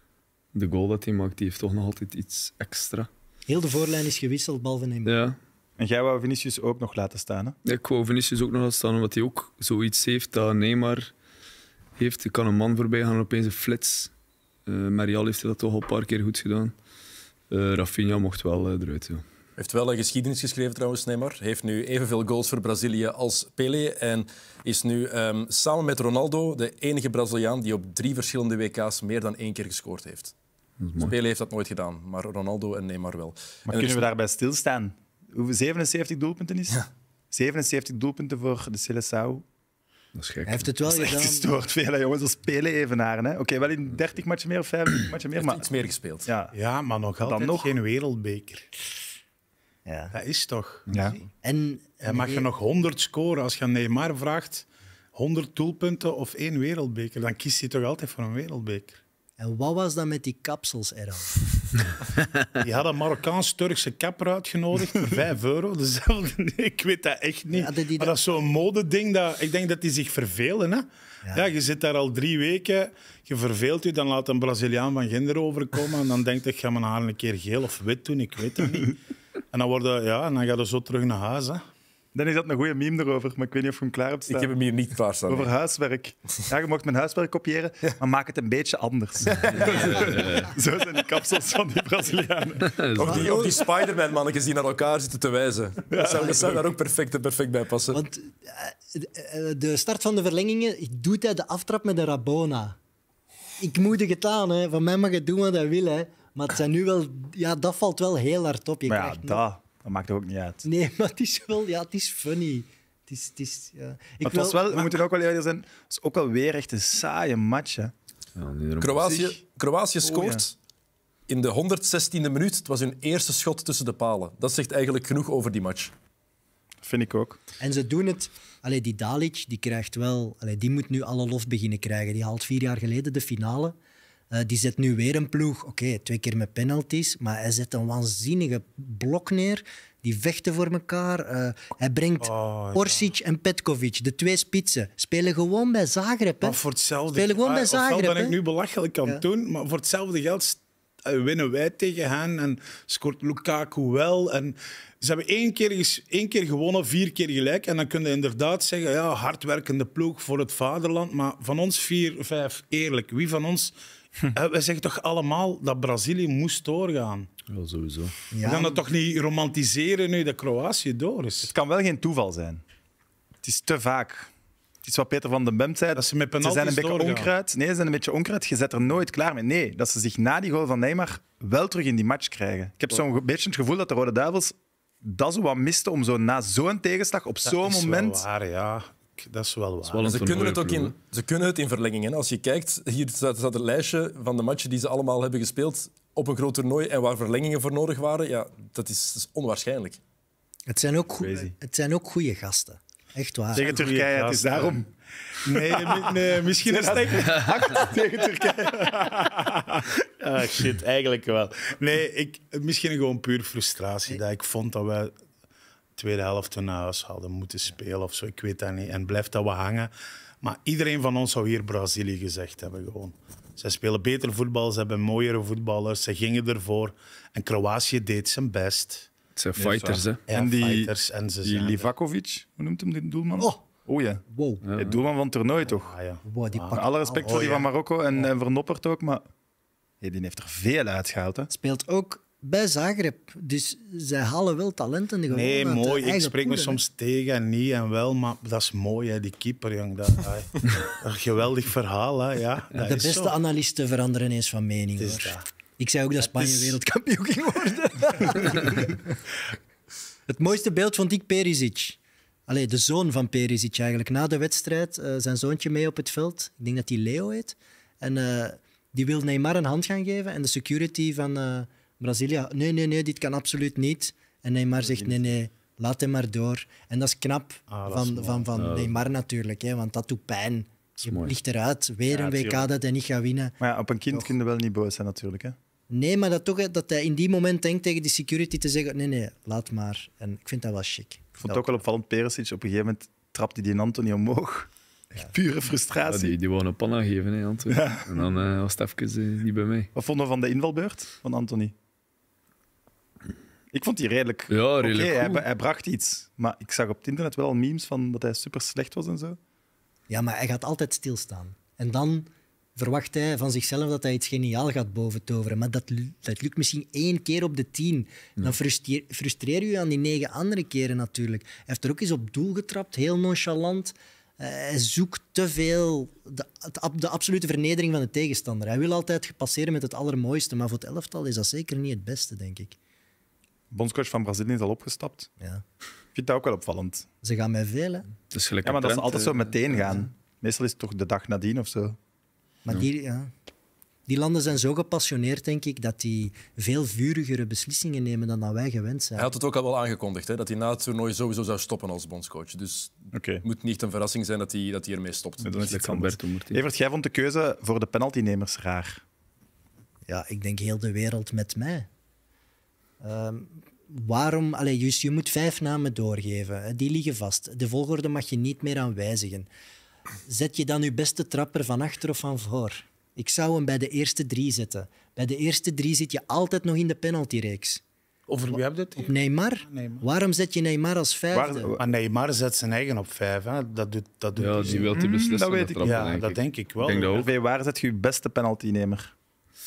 de goal dat hij maakt. Die heeft toch nog altijd iets extra. Heel de voorlijn is gewisseld, behalve Neymar. Ja. En jij wou Vinicius ook nog laten staan, hè? Ja, ik wou Vinicius ook nog laten staan, omdat hij ook zoiets heeft dat Neymar heeft. Er kan een man voorbij gaan en opeens een flits. Uh, Marial heeft dat toch al een paar keer goed gedaan. Uh, Rafinha mocht wel uh, eruit, ja. heeft wel een geschiedenis geschreven trouwens, Neymar. Heeft nu evenveel goals voor Brazilië als Pelé. En is nu um, samen met Ronaldo de enige Braziliaan die op drie verschillende W K's meer dan één keer gescoord heeft. Pelé heeft dat nooit gedaan, maar Ronaldo en Neymar wel. Maar en kunnen we daarbij stilstaan? Hoeveel zevenenzeventig doelpunten is? Ja. zevenenzeventig doelpunten voor de Seleção. Dat is gek. Hij heeft het wel dat is echt gedaan. gestoord veel, hè, jongens. Dat spelen evenaren. Oké, okay, wel in dertig matchen meer of vijfendertig matchen meer. Heeft Maar iets meer gespeeld. Ja, ja maar nog altijd dan nog geen wereldbeker. Ja. Dat is toch... Ja. En, en mag je nog honderd scoren als je aan Neymar vraagt honderd doelpunten of één wereldbeker, dan kiest hij toch altijd voor een wereldbeker. En wat was dat met die kapsels, Errol? Die had een Marokkaans-Turkse kapper uitgenodigd voor vijf euro. Dezelfde, ik weet dat echt niet. Ja, dat die maar dat is zo'n modeding. Dat, ik denk dat die zich vervelen. Hè? Ja. Ja, je zit daar al drie weken, je verveelt je, dan laat een Braziliaan van Ginder overkomen en dan denkt ik, ga mijn haar een keer geel of wit doen, ik weet het niet. En dan, worden, ja, en dan ga je zo terug naar huis. Hè? Dan is dat een goede meme erover, maar ik weet niet of je hem klaar hebt staan. Ik heb hem hier niet klaarstaan. Over huiswerk. Ja, je mag mijn huiswerk kopiëren, maar maak het een beetje anders. Ja, ja, ja. Zo zijn die kapsels van die Brazilianen. Of die, of die Spider-Man-mannetjes die naar elkaar zitten te wijzen. Ja. Dat zou, dat zou daar ook perfect, perfect bij passen. Want de start van de verlengingen doet hij de aftrap met de Rabona. Ik moedig het aan, hè. Van mij mag je doen wat hij wil. Hè. Maar het zijn nu wel, ja, dat valt wel heel hard op. Je maar ja, nog... dat, dat maakt er ook niet uit. Nee, maar het is wel ja, het is funny. Het is, het is, ja. Ik het was wel, we moeten ook wel eerlijk zijn, het was ook wel weer echt een saaie match. Hè. Ja, Kroatië, Kroatië scoort oh, ja. in de honderdzestiende minuut. Het was hun eerste schot tussen de palen. Dat zegt eigenlijk genoeg over die match. Vind ik ook. En ze doen het... Allee, die Dalic die krijgt wel... Allee, die moet nu alle lof beginnen krijgen. Die haalt vier jaar geleden de finale. Uh, die zet nu weer een ploeg. Oké, okay, twee keer met penalties. Maar hij zet een waanzinnige blok neer. Die vechten voor elkaar. Uh, hij brengt oh, Orsic ja. en Petkovic, de twee spitsen, spelen gewoon bij Zagreb. Hè. Maar voor hetzelfde... Spelen gewoon ah, bij Zagreb. Ofwel ben ik hè. nu belachelijk aan het ja. doen, maar voor hetzelfde geld winnen wij tegen hen en scoort Lukaku wel. En ze hebben één keer, één keer gewonnen, vier keer gelijk. En dan kun je inderdaad zeggen, ja, hardwerkende ploeg voor het vaderland. Maar van ons vier, vijf, eerlijk, wie van ons... Hm. Wij zeggen toch allemaal dat Brazilië moest doorgaan? Ja, sowieso. Ja. We gaan dat toch niet romantiseren nu dat Kroatië door is? Het kan wel geen toeval zijn. Het is te vaak. Het is wat Peter van den Bemt zei. Dat ze met ze zijn een beetje doorgaan. onkruid. Nee, ze zijn een beetje onkruid. Je zet er nooit klaar mee. Nee, dat ze zich na die goal van Neymar wel terug in die match krijgen. Ik heb zo'n beetje het gevoel dat de Rode Duivels dat zo wat misten om zo na zo'n tegenslag op zo'n moment... Dat is wel waar, ja. Dat is wel waar. Dat is wel ze, kunnen het ook in, ze kunnen het in verlengingen. Als je kijkt, hier staat, staat het lijstje van de matchen die ze allemaal hebben gespeeld op een groot toernooi en waar verlengingen voor nodig waren. Ja, dat is, dat is onwaarschijnlijk. Het zijn ook, goe- het zijn ook goede gasten. Echt waar. Tegen Turkije, het is daarom. Nee, nee misschien is het hard tegen Turkije. Ah, shit, eigenlijk wel. Nee, ik, misschien gewoon puur frustratie. Dat ik vond dat wij de tweede helft naar huis hadden moeten spelen of zo. Ik weet dat niet. En blijft dat wat hangen. Maar iedereen van ons zou hier Brazilië gezegd hebben. Gewoon. Ze spelen beter voetbal, ze hebben mooiere voetballers, ze gingen ervoor. En Kroatië deed zijn best. Het zijn fighters, hè? Ja, en die, fighters. En ze die zijn Livakovic, hoe noemt hem de doelman? Oh, oh ja. wow. Ja. De doelman van het toernooi, toch? Ah, ja. wow die Ah. pakt Alle respect al. voor die Oh, ja. van Marokko en, en voor Noppert ook, maar hey, die heeft er veel uitgehaald. Hè. Speelt ook bij Zagreb. Dus zij halen wel talenten. Gewoon Nee, uit de mooi. Ik eigen spreek me poelen, soms tegen en niet en wel, maar dat is mooi, hè, die keeper, jong. Dat, dat is een geweldig verhaal, hè. Ja, dat De is beste zo. analisten veranderen eens van mening. Het is Hoor. dat. Ik zei ook dat Spanje is- wereldkampioen ging worden. Het mooiste beeld vond ik Perisic. Allee, de zoon van Perisic eigenlijk. Na de wedstrijd, uh, zijn zoontje mee op het veld. Ik denk dat hij Leo heet. En uh, die wil Neymar een hand gaan geven. En de security van uh, Brazilië... Nee, nee, nee, dit kan absoluut niet. En Neymar zegt, nee, nee, laat hem maar door. En dat is knap Ah, dat van, is mooi. van, van Ja. Neymar natuurlijk. Hè, want dat doet pijn. Je mooi. ligt eruit. Weer Ja, een W K tuurlijk. dat hij niet gaat winnen. Maar ja, op een kind kun je wel niet boos zijn, natuurlijk. Hè. Nee, maar dat, toch, hè, dat hij in die moment denkt tegen die security te zeggen nee, nee, laat maar. En ik vind dat wel chic. Ik vond het ook wel opvallend, Perisic. Op een gegeven moment trapte die Anthony omhoog. Echt pure Ja, frustratie. die, die wou een panna geven, hè, Anton. Ja. En dan uh, was het even uh, niet bij mij. Wat vonden we van de invalbeurt van Anthony? Ik vond die redelijk... Ja, redelijk Oké, goed. hij, hij bracht iets. Maar ik zag op het internet wel al memes van dat hij super slecht was en zo. Ja, maar hij gaat altijd stilstaan. En dan verwacht hij van zichzelf dat hij iets geniaal gaat boventoveren. Maar dat, dat lukt misschien één keer op de tien. Dan frustreer, frustreer je je aan die negen andere keren natuurlijk. Hij heeft er ook eens op doel getrapt, heel nonchalant. Uh, hij zoekt te veel de, de absolute vernedering van de tegenstander. Hij wil altijd passeren met het allermooiste, maar voor het elftal is dat zeker niet het beste, denk ik. Bondscoach van Brazilië is al opgestapt. Ja. Ik vind dat ook wel opvallend. Ze gaan met veel, hè? Dat is gelijk Ja, maar dat een ze altijd zo trend, meteen gaan. Meestal is het toch de dag nadien of zo. Maar die, ja, die landen zijn zo gepassioneerd, denk ik, dat die veel vurigere beslissingen nemen dan dat wij gewend zijn. Hij had het ook al wel aangekondigd, hè, dat hij na het toernooi sowieso zou stoppen als bondscoach. Dus okay. Het moet niet een verrassing zijn dat hij, dat hij ermee stopt. Nee, dat is iets anders. Evert, jij vond de keuze voor de penaltynemers raar. Ja, ik denk heel de wereld met mij. Um, waarom? Allee, just, je moet vijf namen doorgeven. Die liggen vast. De volgorde mag je niet meer aan wijzigen. Zet je dan je beste trapper van achter of van voor? Ik zou hem bij de eerste drie zetten. Bij de eerste drie zit je altijd nog in de penaltyreeks. Over wie heb je het? Op Neymar? Neymar. Waarom zet je Neymar als vijfde? Waar, maar Neymar zet zijn eigen op vijf. Hè. Dat doet, dat doet ja, die wil die beslissen. Dat weet ik. Trappen, ja, denk dat ik. denk ik wel. Denk dat ook. Bij waar zet je je beste penaltynemer?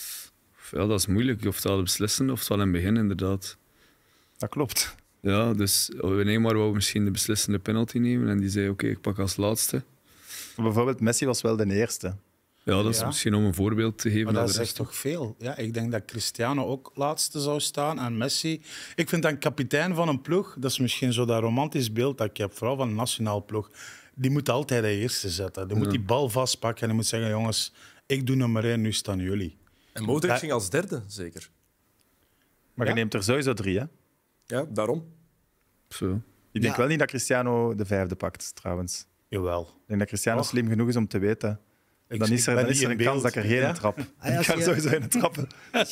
Ja, dat is moeilijk. Ofwel beslissen, ofwel in het begin, inderdaad. Dat klopt. Ja, dus Neymar wou misschien de beslissende penalty nemen en die zei, oké, okay, ik pak als laatste. Bijvoorbeeld Messi was wel de eerste. Ja, dat is ja. misschien om een voorbeeld te geven. Maar dat de zegt toch veel. Ja, ik denk dat Cristiano ook laatste zou staan en Messi. Ik vind dan kapitein van een ploeg, dat is misschien zo dat romantisch beeld dat ik heb, vooral van een nationaal ploeg. Die moet altijd de eerste zetten. Die moet Ja. die bal vastpakken en die moet zeggen, jongens, ik doe nummer één, nu staan jullie. En Modric Dat- ging als derde, zeker. Maar Ja? je neemt er sowieso drie, hè? Ja, daarom. Zo. Ik denk Ja. wel niet dat Cristiano de vijfde pakt, trouwens. Jawel. Ik denk dat Cristiano Och. slim genoeg is om te weten. Ik, Dan is ik er, ben dan is niet er een in kans beeld. dat ik er geen Ja? trap. Ah, Ik als ga je- sowieso in trappen.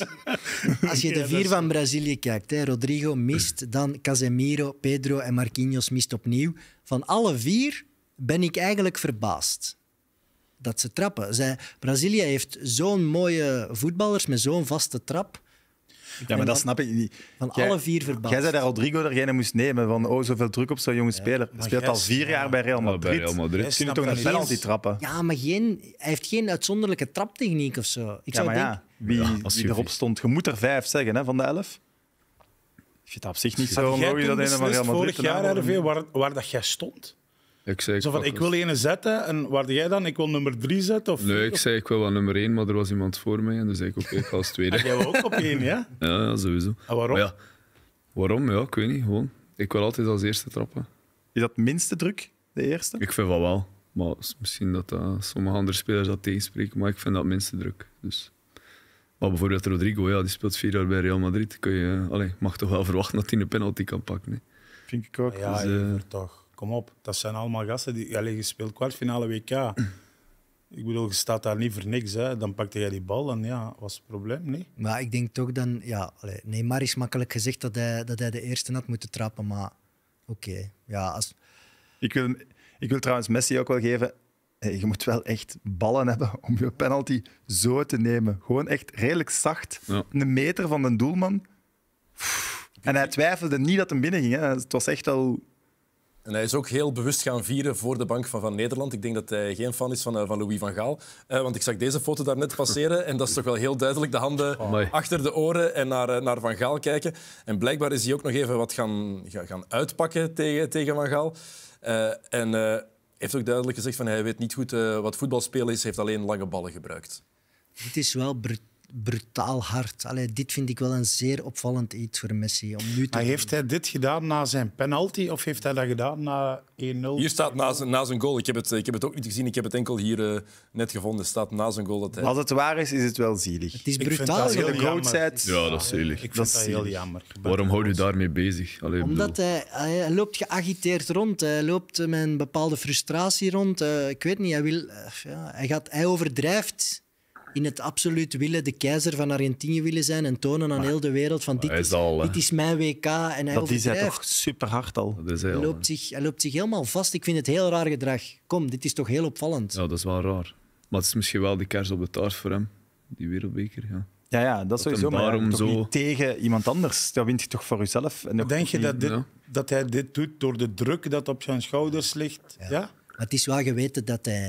Als je de vier van Brazilië kijkt, hè, Rodrigo mist, dan Casemiro, Pedro en Marquinhos mist opnieuw. Van alle vier ben ik eigenlijk verbaasd dat ze trappen. Zij, Brazilië heeft zo'n mooie voetballers met zo'n vaste trap. Ja, maar dat snap ik niet. Van Jij- alle vier verbaasd. Jij zei dat Rodrigo er geen moest nemen. Van, oh, zoveel druk op zo'n jonge speler. Hij maar speelt jij- al vier jaar bij Real Ja, Madrid. bij Real Madrid. Jij Kun je snapt toch dat een niet. penalty trappen? Ja, maar geen, hij heeft geen uitzonderlijke traptechniek of zo. Ik Ja, zou maar denken, ja, wie, Ja, als wie je- erop stond. Je moet er vijf zeggen, hè, van de elf. Ik vind dat op zich niet zo Had jij onlogisch toen dat een van Real beslist Madrid... vorig jaar, R V, waar, waar dat jij stond? Ik zei, ik Zo van, pak ik als- wil ene zetten en waar jij dan? Ik wil nummer drie zetten? Of Nee, vier? ik zei ik wil wel nummer één, maar er was iemand voor mij. En dus zei ik, oké, ik ga als tweede. Jij wil ook op één, ja? Ja, ja, sowieso. En waarom? Maar ja, waarom? Ja, ik weet niet. Gewoon. Ik wil altijd als eerste trappen. Is dat minste druk, de eerste? Ik vind wel wel. Maar s- misschien dat, dat sommige andere spelers dat tegenspreken, maar ik vind dat minste druk. Dus. Maar bijvoorbeeld Rodrigo, ja, die speelt vier jaar bij Real Madrid. Kun je, allee, mag toch wel verwachten dat hij een penalty kan pakken. Hè. Vind ik ook. Ja, Dus, eh, Evert, toch. Kom op. Dat zijn allemaal gasten die... Allee, je speelt kwartfinale W K. Ik bedoel, je staat daar niet voor niks. Hè. Dan pakte jij die bal en ja, was het probleem, niet? maar ik denk toch dan... Ja, allee, Neymar is makkelijk gezegd dat hij, dat hij de eerste had moeten trappen, maar oké. Ja, als, Ik wil, ik wil trouwens Messi ook wel geven. eh, Je moet wel echt ballen hebben om je penalty zo te nemen. Gewoon echt redelijk zacht. Ja. Een meter van de doelman. Pff. En hij twijfelde niet dat hem binnen ging. Hè. Het was echt al... En hij is ook heel bewust gaan vieren voor de bank van, van Nederland. Ik denk dat hij geen fan is van, uh, van Louis van Gaal. Uh, want ik zag deze foto daar net passeren. En dat is toch wel heel duidelijk. De handen Amai. achter de oren en naar, uh, naar Van Gaal kijken. En blijkbaar is hij ook nog even wat gaan, gaan uitpakken tegen, tegen Van Gaal. Uh, en uh, heeft ook duidelijk gezegd van hij weet niet goed uh, wat voetbalspelen is. Hij heeft alleen lange ballen gebruikt. dit is wel br- brutaal hard. Allee, dit vind ik wel een zeer opvallend iets voor Messi. Om nu te Maar heeft hij dit gedaan na zijn penalty of heeft hij dat gedaan na één nul? Hier staat na zijn, na zijn goal. Ik heb, het, ik heb het ook niet gezien. Ik heb het enkel hier uh, net gevonden. Het staat na zijn goal dat hij... Als het waar is, is het wel zielig. Het is Ik vind brutaal. dat Als je heel de jammer. goat bent... Ja, dat is zielig. Ik vind Dat dat, is heel zielig. jammer. Ik ben Waarom hou je boos. daarmee bezig? Allee, ik Omdat bedoel, hij, hij, hij loopt geagiteerd rond. Hij loopt met een bepaalde frustratie rond. Uh, ik weet niet, hij, wil, uh, ja, hij, gaat, hij overdrijft in het absoluut willen de keizer van Argentinië willen zijn en tonen aan heel de wereld van dit hij is, is al, hè. dit is mijn W K. En hij Dat is hij overdrijft. toch super hard al. dat is hij Hij al, loopt, zich, hij loopt zich helemaal vast. Ik vind het heel raar gedrag. Kom, dit is toch heel opvallend. hè. Ja, dat is wel raar. Maar het is misschien wel de kers op de taart voor hem, die wereldbeker. Ja. Ja, ja, dat is hem sowieso. Maar ja, daarom toch zo- niet tegen iemand anders. Dat wint je toch voor jezelf. En ook Denk je niet- dat, dit, Ja. dat hij dit doet door de druk dat op zijn schouders ligt? Ja? Maar het is wel geweten dat hij...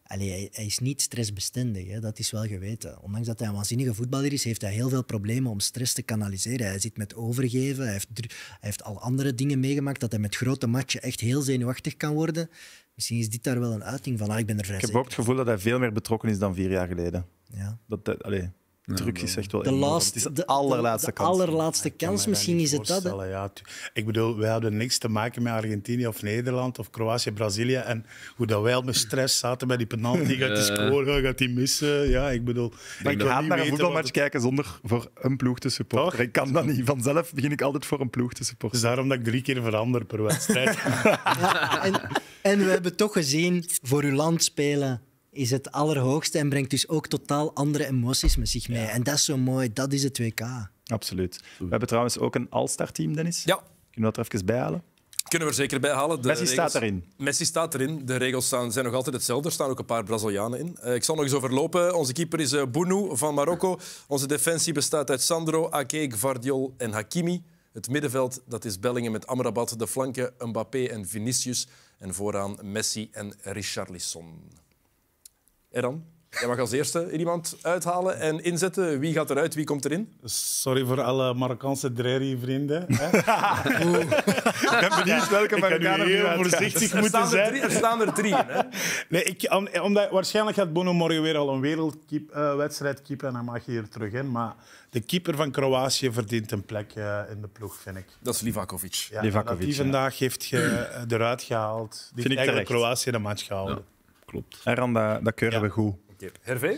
Allee, hij, hij is niet stressbestendig, hè? Dat is wel geweten. Ondanks dat hij een waanzinnige voetballer is, heeft hij heel veel problemen om stress te kanaliseren. Hij zit met overgeven, hij heeft, hij heeft al andere dingen meegemaakt, dat hij met grote matchen echt heel zenuwachtig kan worden. Misschien is dit daar wel een uiting van. Ah, ik ben er vrij Ik heb zeker ook het gevoel dat hij veel meer betrokken is dan vier jaar geleden. Ja. Dat, dat, allee, druk is echt wel De, enorm. laatste, Het is de, de, allerlaatste de, de kans. allerlaatste Ik kan kans, me misschien niet is het dat. Hè? voorstellen, Ja, tu- ik bedoel, wij hadden niks te maken met Argentinië of Nederland of Kroatië, Brazilië. En hoe dat wij al met stress zaten bij die penalty. Gaat hij scoren, gaat hij missen? Ja, ik bedoel... Maar ik wil ga niet naar een weten voetbalmatch wat kijken zonder voor een ploeg te supporten. Toch? Ik kan dat niet. Vanzelf begin ik altijd voor een ploeg te Het supporten. is daarom dat ik drie keer verander per wedstrijd. Ja, en, en we hebben toch gezien, voor uw land spelen is het allerhoogste en brengt dus ook totaal andere emoties met zich mee. En dat is zo mooi, dat is het W K. Absoluut. We hebben trouwens ook een All-Star team, Dennis. Ja, Kunnen we dat er even bij halen? kunnen we er zeker bij halen. De Messi regels- staat erin. Messi staat erin. De regels staan, zijn nog altijd hetzelfde. Er staan ook een paar Brazilianen in. Uh, ik zal nog eens overlopen. Onze keeper is uh, Bounou van Marokko. Onze defensie bestaat uit Sandro, Ake, Gvardiol en Hakimi. Het middenveld dat is Bellingham met Amrabat. De flanken Mbappé en Vinicius. En vooraan Messi en Richarlison. Eran, jij mag als eerste iemand uithalen en inzetten. Wie gaat eruit, wie komt erin? Sorry voor alle Marokkaanse Dreri-vrienden. Ik ben benieuwd welke Ik ga nu Marokkanen er heel uitgaan. voorzichtig Er moeten staan er zijn. drie, er staan er drie in. Hè? Nee, ik, om- omdat, waarschijnlijk gaat Bono morgen weer al een wereldwedstrijd keepen en dan mag je hier terug in. Maar de keeper van Kroatië verdient een plek uh, in de ploeg, vind ik. Dat is Livakovic. Ja, Livakovic, dat die ja. vandaag heeft ge, eruit gehaald. Die Vind heeft ik eigenlijk terecht. Kroatië de match gehouden. Ja, klopt. Erran, dat, dat keuren Ja. we goed. Okay. Hervé?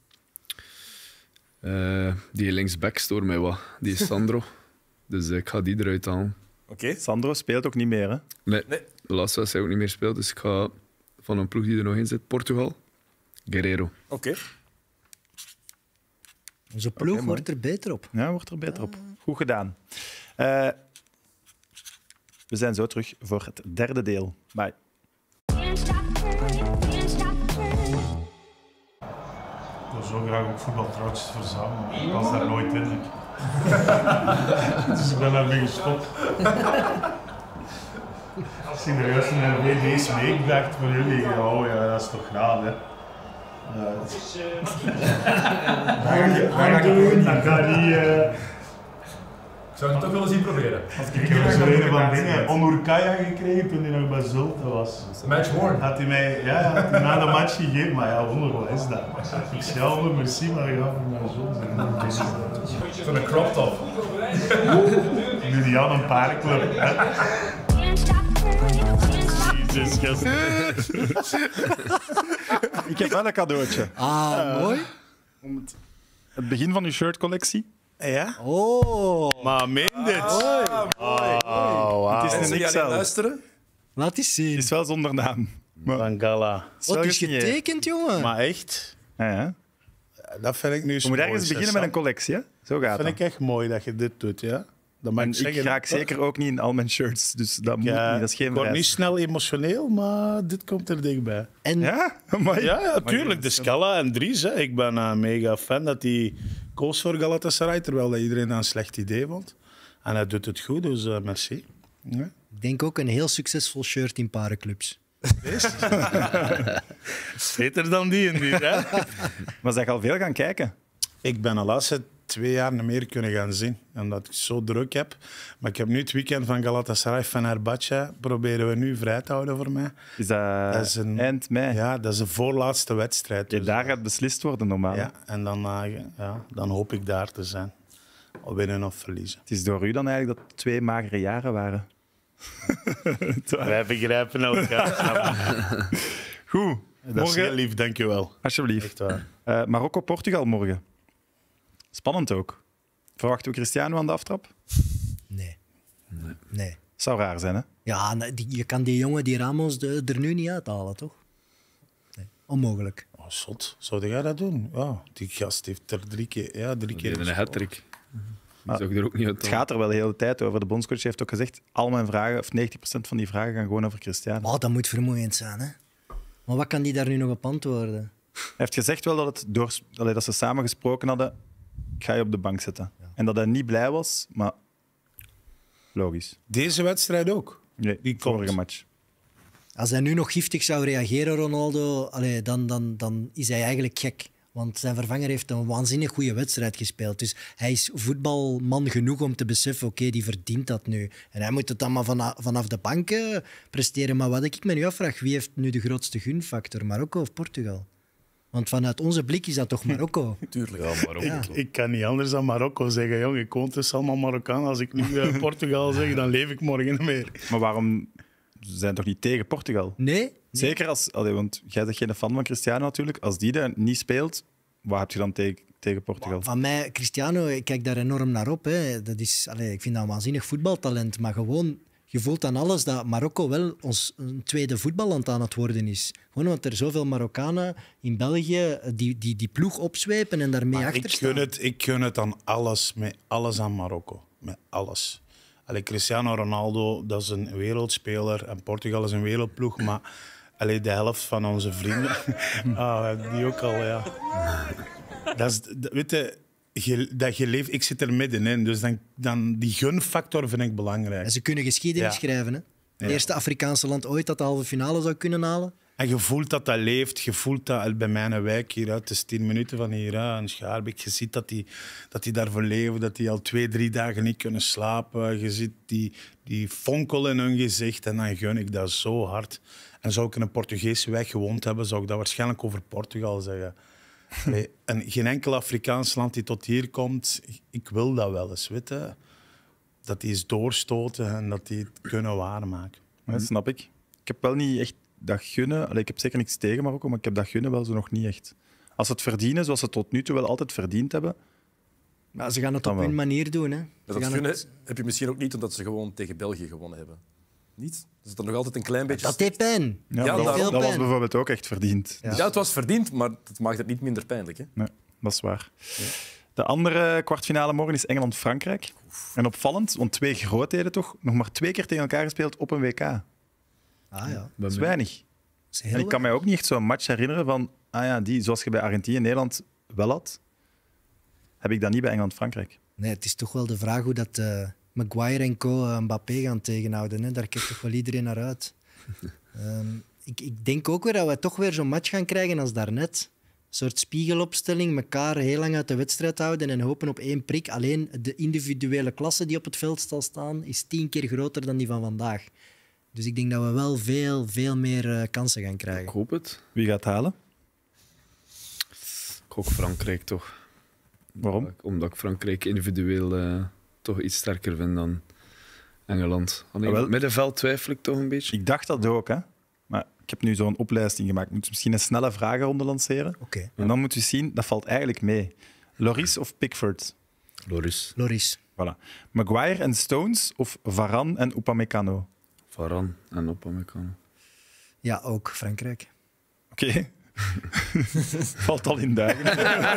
Uh, die linksback stoort mij wat. Die is Sandro. Dus ik ga die eruit halen. Oké. Sandro speelt ook niet meer, hè? Nee, Nee. de laatste wedstrijd ook niet meer speelt. Dus ik ga van een ploeg die er nog in zit, Portugal, Guerreiro. Oké. Onze ploeg mooi. wordt er beter op. Ja, wordt er beter op. Goed gedaan. Uh, we zijn zo terug voor het derde deel. Bye. Can't stop turning, can't stop turning. Ik wil zo graag ook voetbaltrouwtjes verzamelen, maar ik was daar nooit in. Ik. Dus ik ben daarmee gestopt. Als ik er juist een R W D's meegebracht voor jullie, oh ja, dat is toch graag, hè. Uh, dat gaat niet... Uh... Ik zou het toch willen zien proberen. Ik heb zo een van dingen, Onur Kaya gekregen toen hij nog bij Zulte was. Match worn. Had hij mij, ja, had hij na de match gegeven, maar ja, Onur, wat is dat? Ik zei, ja, Onur, merci, maar ik ga voor mijn zoon. Zo'n crop top. Julian Paardenclub. Can't stop turning, can't stop. Jezus, gast. Ik heb wel een cadeautje. Ah, mooi. Het begin van uw shirtcollectie. Ja? Oh, Maar meen dit? Het is Mensen een die X L. alleen Het luisteren? laat eens zien. is wel zonder naam. Maar Van Gala. het is Wat wel is gesigneerd. getekend, jongen? Maar echt, Ja, ja. dat vind ik nu Je zo moet mooi, ergens beginnen Sam. met een collectie, hè? Zo gaat Dat het. vind ik echt mooi dat je dit doet, ja. Dat mag En ik ik zeggen. raak zeker ook niet in al mijn shirts, dus dat moet Ja, niet. Dat is geen ik word niet vereiste. snel emotioneel, maar dit komt er dichtbij. En Ja? Amai. Ja, ja, Maar tuurlijk. De Scala en Dries. Hè. Ik ben een mega fan dat hij koos voor Galatasaray, terwijl dat iedereen dat een slecht idee vond. En hij doet het goed, dus uh, merci. Ja. ik denk ook een heel succesvol shirt in parenclubs. Beter dan die en die, hè? Maar zijn je al veel gaan kijken? Ik ben de laatste twee jaar niet meer kunnen gaan zien, omdat ik zo druk heb. Maar ik heb nu het weekend van Galatasaray Fenerbahce proberen we nu vrij te houden voor mij. Is dat, Dat is een- eind mei? Ja, dat is de voorlaatste wedstrijd. Ja, dus, daar gaat beslist worden normaal. ja, en dan, uh, ja, dan hoop ik daar te zijn. Winnen of verliezen. Het is door u dan eigenlijk dat het twee magere jaren waren. Wij begrijpen elkaar. Goed. Dat is heel Morgen, lief, dankjewel. alsjeblieft. Echt waar. Uh, Marokko-Portugal morgen. Spannend ook. Verwachten we Cristiano aan de aftrap? Nee. Nee. Zou raar zijn, hè? Ja, nee, die- je kan die jongen, die Ramos, de- er nu niet uithalen, toch? Nee. Onmogelijk. Oh, zot. Zou jij dat doen? Ja, die gast heeft er drie keer... Ja, drie Die keer hebben een hat-trick. Maar Die zou ik er ook niet uit Het gaat er wel de hele tijd over. De bondscoach heeft ook gezegd, al mijn vragen, of negentig procent van die vragen gaan gewoon over Cristiano. Oh, dat moet vermoeiend zijn, hè? Maar wat kan die daar nu nog op antwoorden? Hij heeft gezegd wel dat, het door, allee, dat ze samen gesproken hadden, ik ga je op de bank zetten. En dat hij niet blij was, maar logisch. Deze wedstrijd ook. Nee, Die vorige komt. match. Als hij nu nog giftig zou reageren, Ronaldo, allee, dan, dan, dan is hij eigenlijk gek. Want zijn vervanger heeft een waanzinnig goede wedstrijd gespeeld. Dus hij is voetbalman genoeg om te beseffen, oké, okay, die verdient dat nu. En hij moet het dan maar vanaf, vanaf de bank uh, presteren. Maar wat ik me nu afvraag, wie heeft nu de grootste gunfactor? Marokko of Portugal? Want vanuit onze blik is dat toch Marokko? Tuurlijk. Ja, Marokko. Ja. Ik, ik kan niet anders dan Marokko zeggen. Jong. Ik woon tussen allemaal Marokkaan. Als ik nu uh, Portugal zeg, dan leef ik morgen niet meer. Maar waarom zijn toch niet tegen Portugal? Nee. nee. Zeker als... Allee, want jij bent geen fan van Cristiano natuurlijk. Als die er niet speelt, wat heb je dan tegen, tegen Portugal? Van mij, Cristiano, ik kijk daar enorm naar op. Hè. Dat is, allee, ik vind dat een waanzinnig voetbaltalent. Maar gewoon... Je voelt aan alles dat Marokko wel ons een tweede voetballand aan het worden is. Gewoon omdat er zoveel Marokkanen in België die, die, die ploeg opzwepen en daarmee maar achter ik staan. gun het, ik gun het aan alles, met alles aan Marokko. Met alles. Allee, Cristiano Ronaldo, dat is een wereldspeler en Portugal is een wereldploeg, maar allee, de helft van onze vrienden, ah, die ook al, ja. Dat is, dat, weet je, Je, dat je leeft, ik zit er middenin, dus dan, dan die gunfactor vind ik belangrijk. En ze kunnen geschiedenis ja. schrijven. Hè? Het ja. eerste Afrikaanse land ooit dat de halve finale zou kunnen halen. En je voelt dat dat leeft. Je voelt dat bij mijn wijk hieruit. Het is tien minuten van hieruit, in Schaarbeek. Je ziet dat die, dat die daarvoor leven, dat die al twee, drie dagen niet kunnen slapen. Je ziet die, die fonkel in hun gezicht en dan gun ik dat zo hard. En zou ik in een Portugese wijk gewoond hebben, zou ik dat waarschijnlijk over Portugal zeggen. Nee, en geen enkel Afrikaans land die tot hier komt, ik wil dat wel eens, weet je. Dat die eens doorstoten en dat die het kunnen waarmaken. Ja, dat snap ik. Ik heb wel niet echt dat gunnen. Allee, ik heb zeker niks tegen Marokko, maar ik heb dat gunnen wel zo nog niet echt. Als ze het verdienen, zoals ze tot nu toe wel altijd verdiend hebben... Maar ze gaan het op hun manier doen. Hè. Dat gunnen het... heb je misschien ook niet omdat ze gewoon tegen België gewonnen hebben. Niet? Er zit er nog altijd een klein beetje... Dat deed pijn. Ja, ja, dat, dat, dat was bijvoorbeeld ook echt verdiend. Ja. ja, het was verdiend, maar het maakt het niet minder pijnlijk. Hè? Nee, dat is waar. Ja. De andere kwartfinale morgen is Engeland-Frankrijk. En opvallend, want twee grootheden toch, nog maar twee keer tegen elkaar gespeeld op een W K. Ah ja. Dat is weinig. Dat is en ik kan mij ook niet echt zo'n match herinneren van, ah ja, die, zoals je bij Argentinië en Nederland wel had, heb ik dat niet bij Engeland-Frankrijk. Nee, het is toch wel de vraag hoe dat uh, Maguire en co uh, Mbappé gaan tegenhouden. Hè? Daar kijkt toch wel iedereen naar uit. um, ik, ik denk ook weer dat we toch weer zo'n match gaan krijgen als daarnet. Een soort spiegelopstelling, elkaar heel lang uit de wedstrijd houden en hopen op één prik. Alleen de individuele klasse die op het veld zal staan, is tien keer groter dan die van vandaag. Dus ik denk dat we wel veel, veel meer uh, kansen gaan krijgen. Ik hoop het. Wie gaat het halen? Ik ook Frankrijk toch. Waarom? Omdat ik, omdat ik Frankrijk individueel uh, toch iets sterker vind dan Engeland. Alleen Ah, het middenveld twijfel ik toch een beetje. Ik dacht dat ook, hè. Maar ik heb nu zo'n opleiding gemaakt. Ik moet misschien een snelle vragenronde lanceren. Okay. En dan moet je zien, dat valt eigenlijk mee. Loris of Pickford? Loris. Loris. Voilà. Maguire en Stones of Varane en Upamecano? Varane en Upamecano. Ja, ook Frankrijk. Oké. Okay. Valt al in duigen.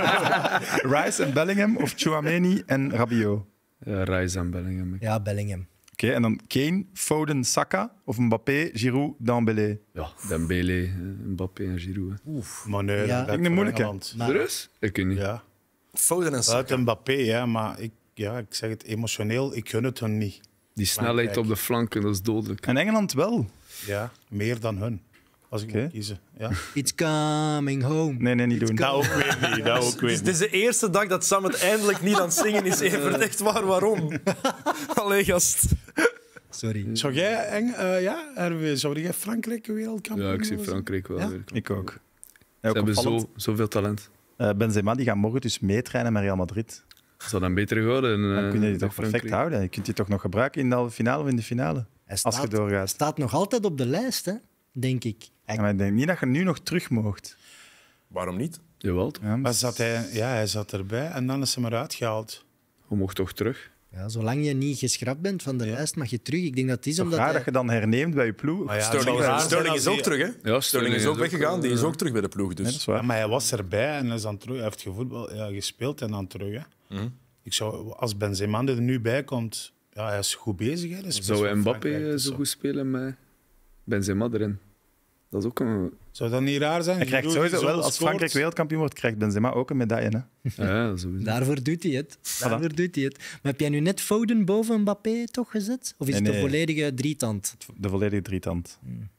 Rice en Bellingham of Tchouaméni en Rabiot? Ja, Rice en Bellingham. Ja, Bellingham. Oké, okay, en dan Kane, Foden, Saka of Mbappé, Giroud, Dembélé? Ja, Dembélé, Mbappé en Giroud. Oef, maar nee, ja. dat ik een moeilijke. Maar... Serieus? Ik weet niet. Ja. Foden en Saka. Buiten Mbappé, ja, maar ik, ja, ik zeg het emotioneel, ik gun het hun niet. Die snelheid op de flanken, dat is dodelijk. En Engeland wel? Ja, meer dan hun. Als ik okay. moet kiezen. Ja. It's coming home. Nee, nee, niet It's doen. Dat ook weer niet. Dat ook weer Het is de eerste dag dat Sam het eindelijk niet aan het zingen is. Evert, echt waar, waarom? Allee, gast. Sorry. Zou jij, Eng, uh, ja, R W, zou jij Frankrijk wereldkampioen? Ja, ik zie Frankrijk wel. Ja? Ik ook. Ze ook hebben opvallend. zo, zoveel talent. Uh, Benzema die gaat morgen dus meetrainen met Real Madrid. Dat zou dan beter houden. Uh, Dan kun je die toch perfect houden. Je kunt die toch nog gebruiken in de finale of in de finale. Hij staat, als je doorgaat. staat nog altijd op de lijst, hè? Denk ik. Ja, maar ik denk niet dat je nu nog terug moogt. Waarom niet? Jawel. Ja, maar zat hij, ja, hij zat erbij en dan is hij maar uitgehaald. Je mocht toch terug? Ja, zolang je niet geschrapt bent van de ja. lijst, mag je terug. Ik denk dat het is Toch omdat raar hij... dat je dan herneemt bij je ploeg. Ja, Sterling, raar Sterling is ook die... terug, hè? Ja, Sterling, Sterling is ook weggegaan. Die is ook terug bij de ploeg. Dus. Nee, dat is waar. Ja, maar hij was erbij en is dan terug. Hij heeft gevoetbal, ja, gespeeld en dan terug. Hè. Mm-hmm. Ik zou, als Benzema er nu bij komt, ja, hij is goed bezig. Hè. Zou Mbappé zo goed spelen met Benzema erin? Dat is ook een... Zou dat niet raar zijn? Hij krijgt sowieso wel, als Frankrijk wereldkampioen wordt, krijgt Benzema ook een medaille. Hè? Ja, sowieso. Daarvoor doet hij het. Daarvoor doet hij het. Maar heb jij nu net Foden boven Mbappé toch gezet? Of is Nee, het de nee. volledige drietand? De volledige drietand. Hmm.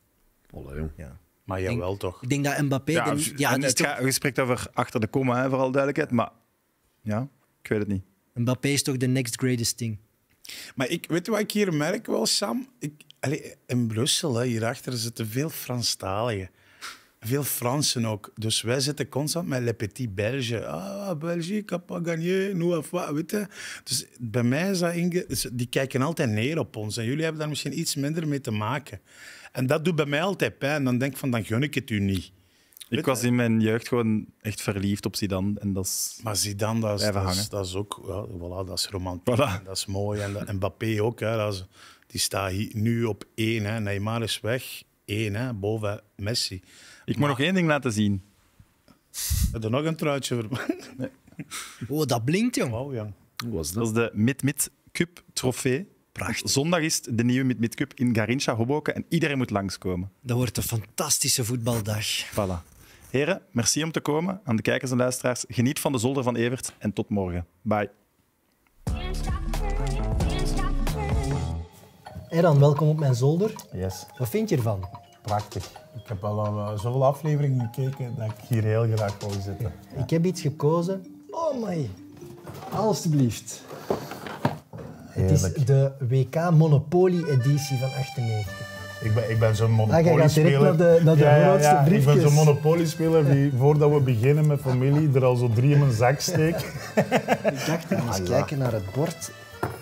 Voilà, jong. Ja. Maar jij wel toch? Ik denk dat Mbappé... Ja, de- ja, en die is het toch- gaat, je spreekt over achter de komma, hè, voor alle duidelijkheid. Maar ja, ik weet het niet. Mbappé is toch de next greatest thing. Maar ik, weet je wat ik hier merk wel, Sam? Ik, allee, in Brussel, hè, hierachter zitten veel Franstaligen. Veel Fransen ook. Dus wij zitten constant met Le Petit Belge. Ah, Belgique, a pas gagné, nous of wat, weet je. Dus bij mij is dat... Inge... Die kijken altijd neer op ons. En jullie hebben daar misschien iets minder mee te maken. En dat doet bij mij altijd pijn. Dan denk ik van, dan gun ik het u niet. Ik was in mijn jeugd gewoon echt verliefd op Zidane. En dat is... Maar Zidane, dat is, Blijven dat is, hangen. dat is ook ja, voilà, dat is romantiek. Voilà. Dat is mooi. En, en Mbappé ook. Hè, dat is, die staat hier nu op één. Hè. Neymar is weg. Één, hè, boven Messi. Ik moet nog één ding laten zien. Heb je nog een truitje voor mij? Oh, dat blinkt, jong. Wauw, jong. Hoe was Dat dat? is de Mid-Mid Cup trofee. Prachtig. Zondag is het de nieuwe Mid-Mid Cup in Garincha, Hoboken. En iedereen moet langskomen. Dat wordt een fantastische voetbaldag. Voilà. Heren, merci om te komen. Aan de kijkers en luisteraars, geniet van de zolder van Evert. En tot morgen. Bye. Can't stop turning, can't stop turning. Eran, welkom op mijn zolder. Yes, Wat vind je ervan? prachtig. Ik heb al uh, zoveel afleveringen gekeken dat ik hier heel graag wil zitten. Ik heb iets gekozen. Oh my. Alsjeblieft. Het is Heerlijk. de W K Monopoly-editie van achtennegentig. Ik ben, ik ben zo'n Ah, jij gaat Monopoly-speler. direct naar de- naar de ja, ja, grootste ja. Ik ben briefjes. zo'n Monopoly-speler die, voordat we beginnen met familie, er al zo drie in mijn zak steekt. Ik dacht, eens kijken naar het bord.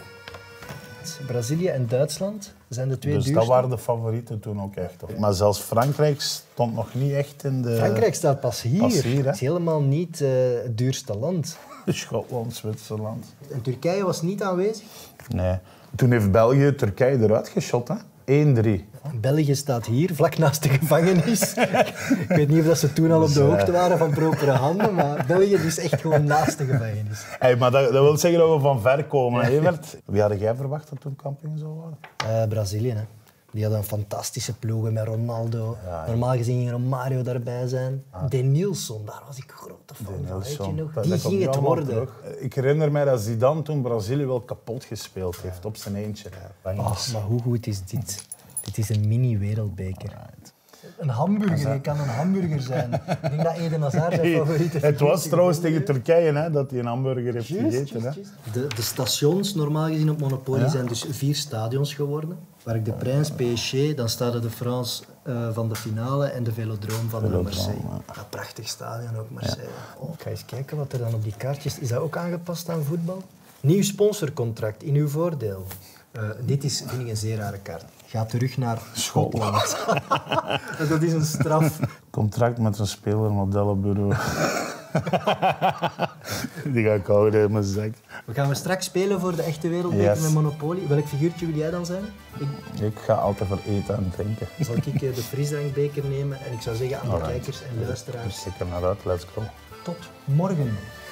Brazilië en Duitsland zijn de twee Dus duurste. dat waren de favorieten toen ook echt. Hoor. Maar zelfs Frankrijk stond nog niet echt in de... Frankrijk staat pas hier. Pas hier, hè? Het is helemaal niet eh, het duurste land. Schotland, Zwitserland. En Turkije was niet aanwezig. Nee. Toen heeft België Turkije eruit geschot, hè? één drie. België staat hier, vlak naast de gevangenis. Ik weet niet of dat ze toen al op de Dus, eh, hoogte waren van propere handen, maar België is echt gewoon naast de gevangenis. Hey, maar dat, dat wil zeggen dat we van ver komen, hè, Evert? Wie had jij verwacht dat toen kampioen zou worden? Eh, Brazilië, hè. Die hadden een fantastische ploegen met Ronaldo. Ja, ja. Normaal gezien ging Romario daarbij zijn. Denilson, daar was ik grote fan van, weet je nog? Dat- Die dat komt ging het allemaal worden. terug. Ik herinner mij dat Zidane toen Brazilië wel kapot gespeeld heeft, op zijn eentje. Oh, maar hoe goed is dit? Dit is een mini-wereldbeker. Een hamburger, je kan een hamburger zijn. Ik denk dat Eden Hazard zijn favoriete Het was figuur trouwens is. tegen Turkije hè, dat hij een hamburger heeft Juist, gegeten. juist, Hè. juist. De, de stations, normaal gezien op Monopoly, Ja. zijn dus vier stadions geworden. Parc de Princes, P S G, dan Stade de France uh, van de finale en de Velodroom van Velodroom, Marseille. ja. Ja, prachtig stadion ook, Marseille. Oh, ik ga eens kijken wat er dan op die kaartjes... Is dat ook aangepast aan voetbal? Nieuw sponsorcontract, in uw voordeel. Uh, dit is, vind ik, een zeer rare kaart. Ga terug naar Schotland. Dat is een straf. Contract met een speler, modellenbureau. Die ga ik houden in mijn zak. We gaan we straks spelen voor de echte wereldbeker Yes. met Monopoly. Welk figuurtje wil jij dan zijn? Ik, Ik ga altijd voor eten en drinken. zal ik eh, de frisdrankbeker nemen en ik zou zeggen aan de Alright. kijkers en luisteraars, Zeker naar uit, let's go. tot morgen.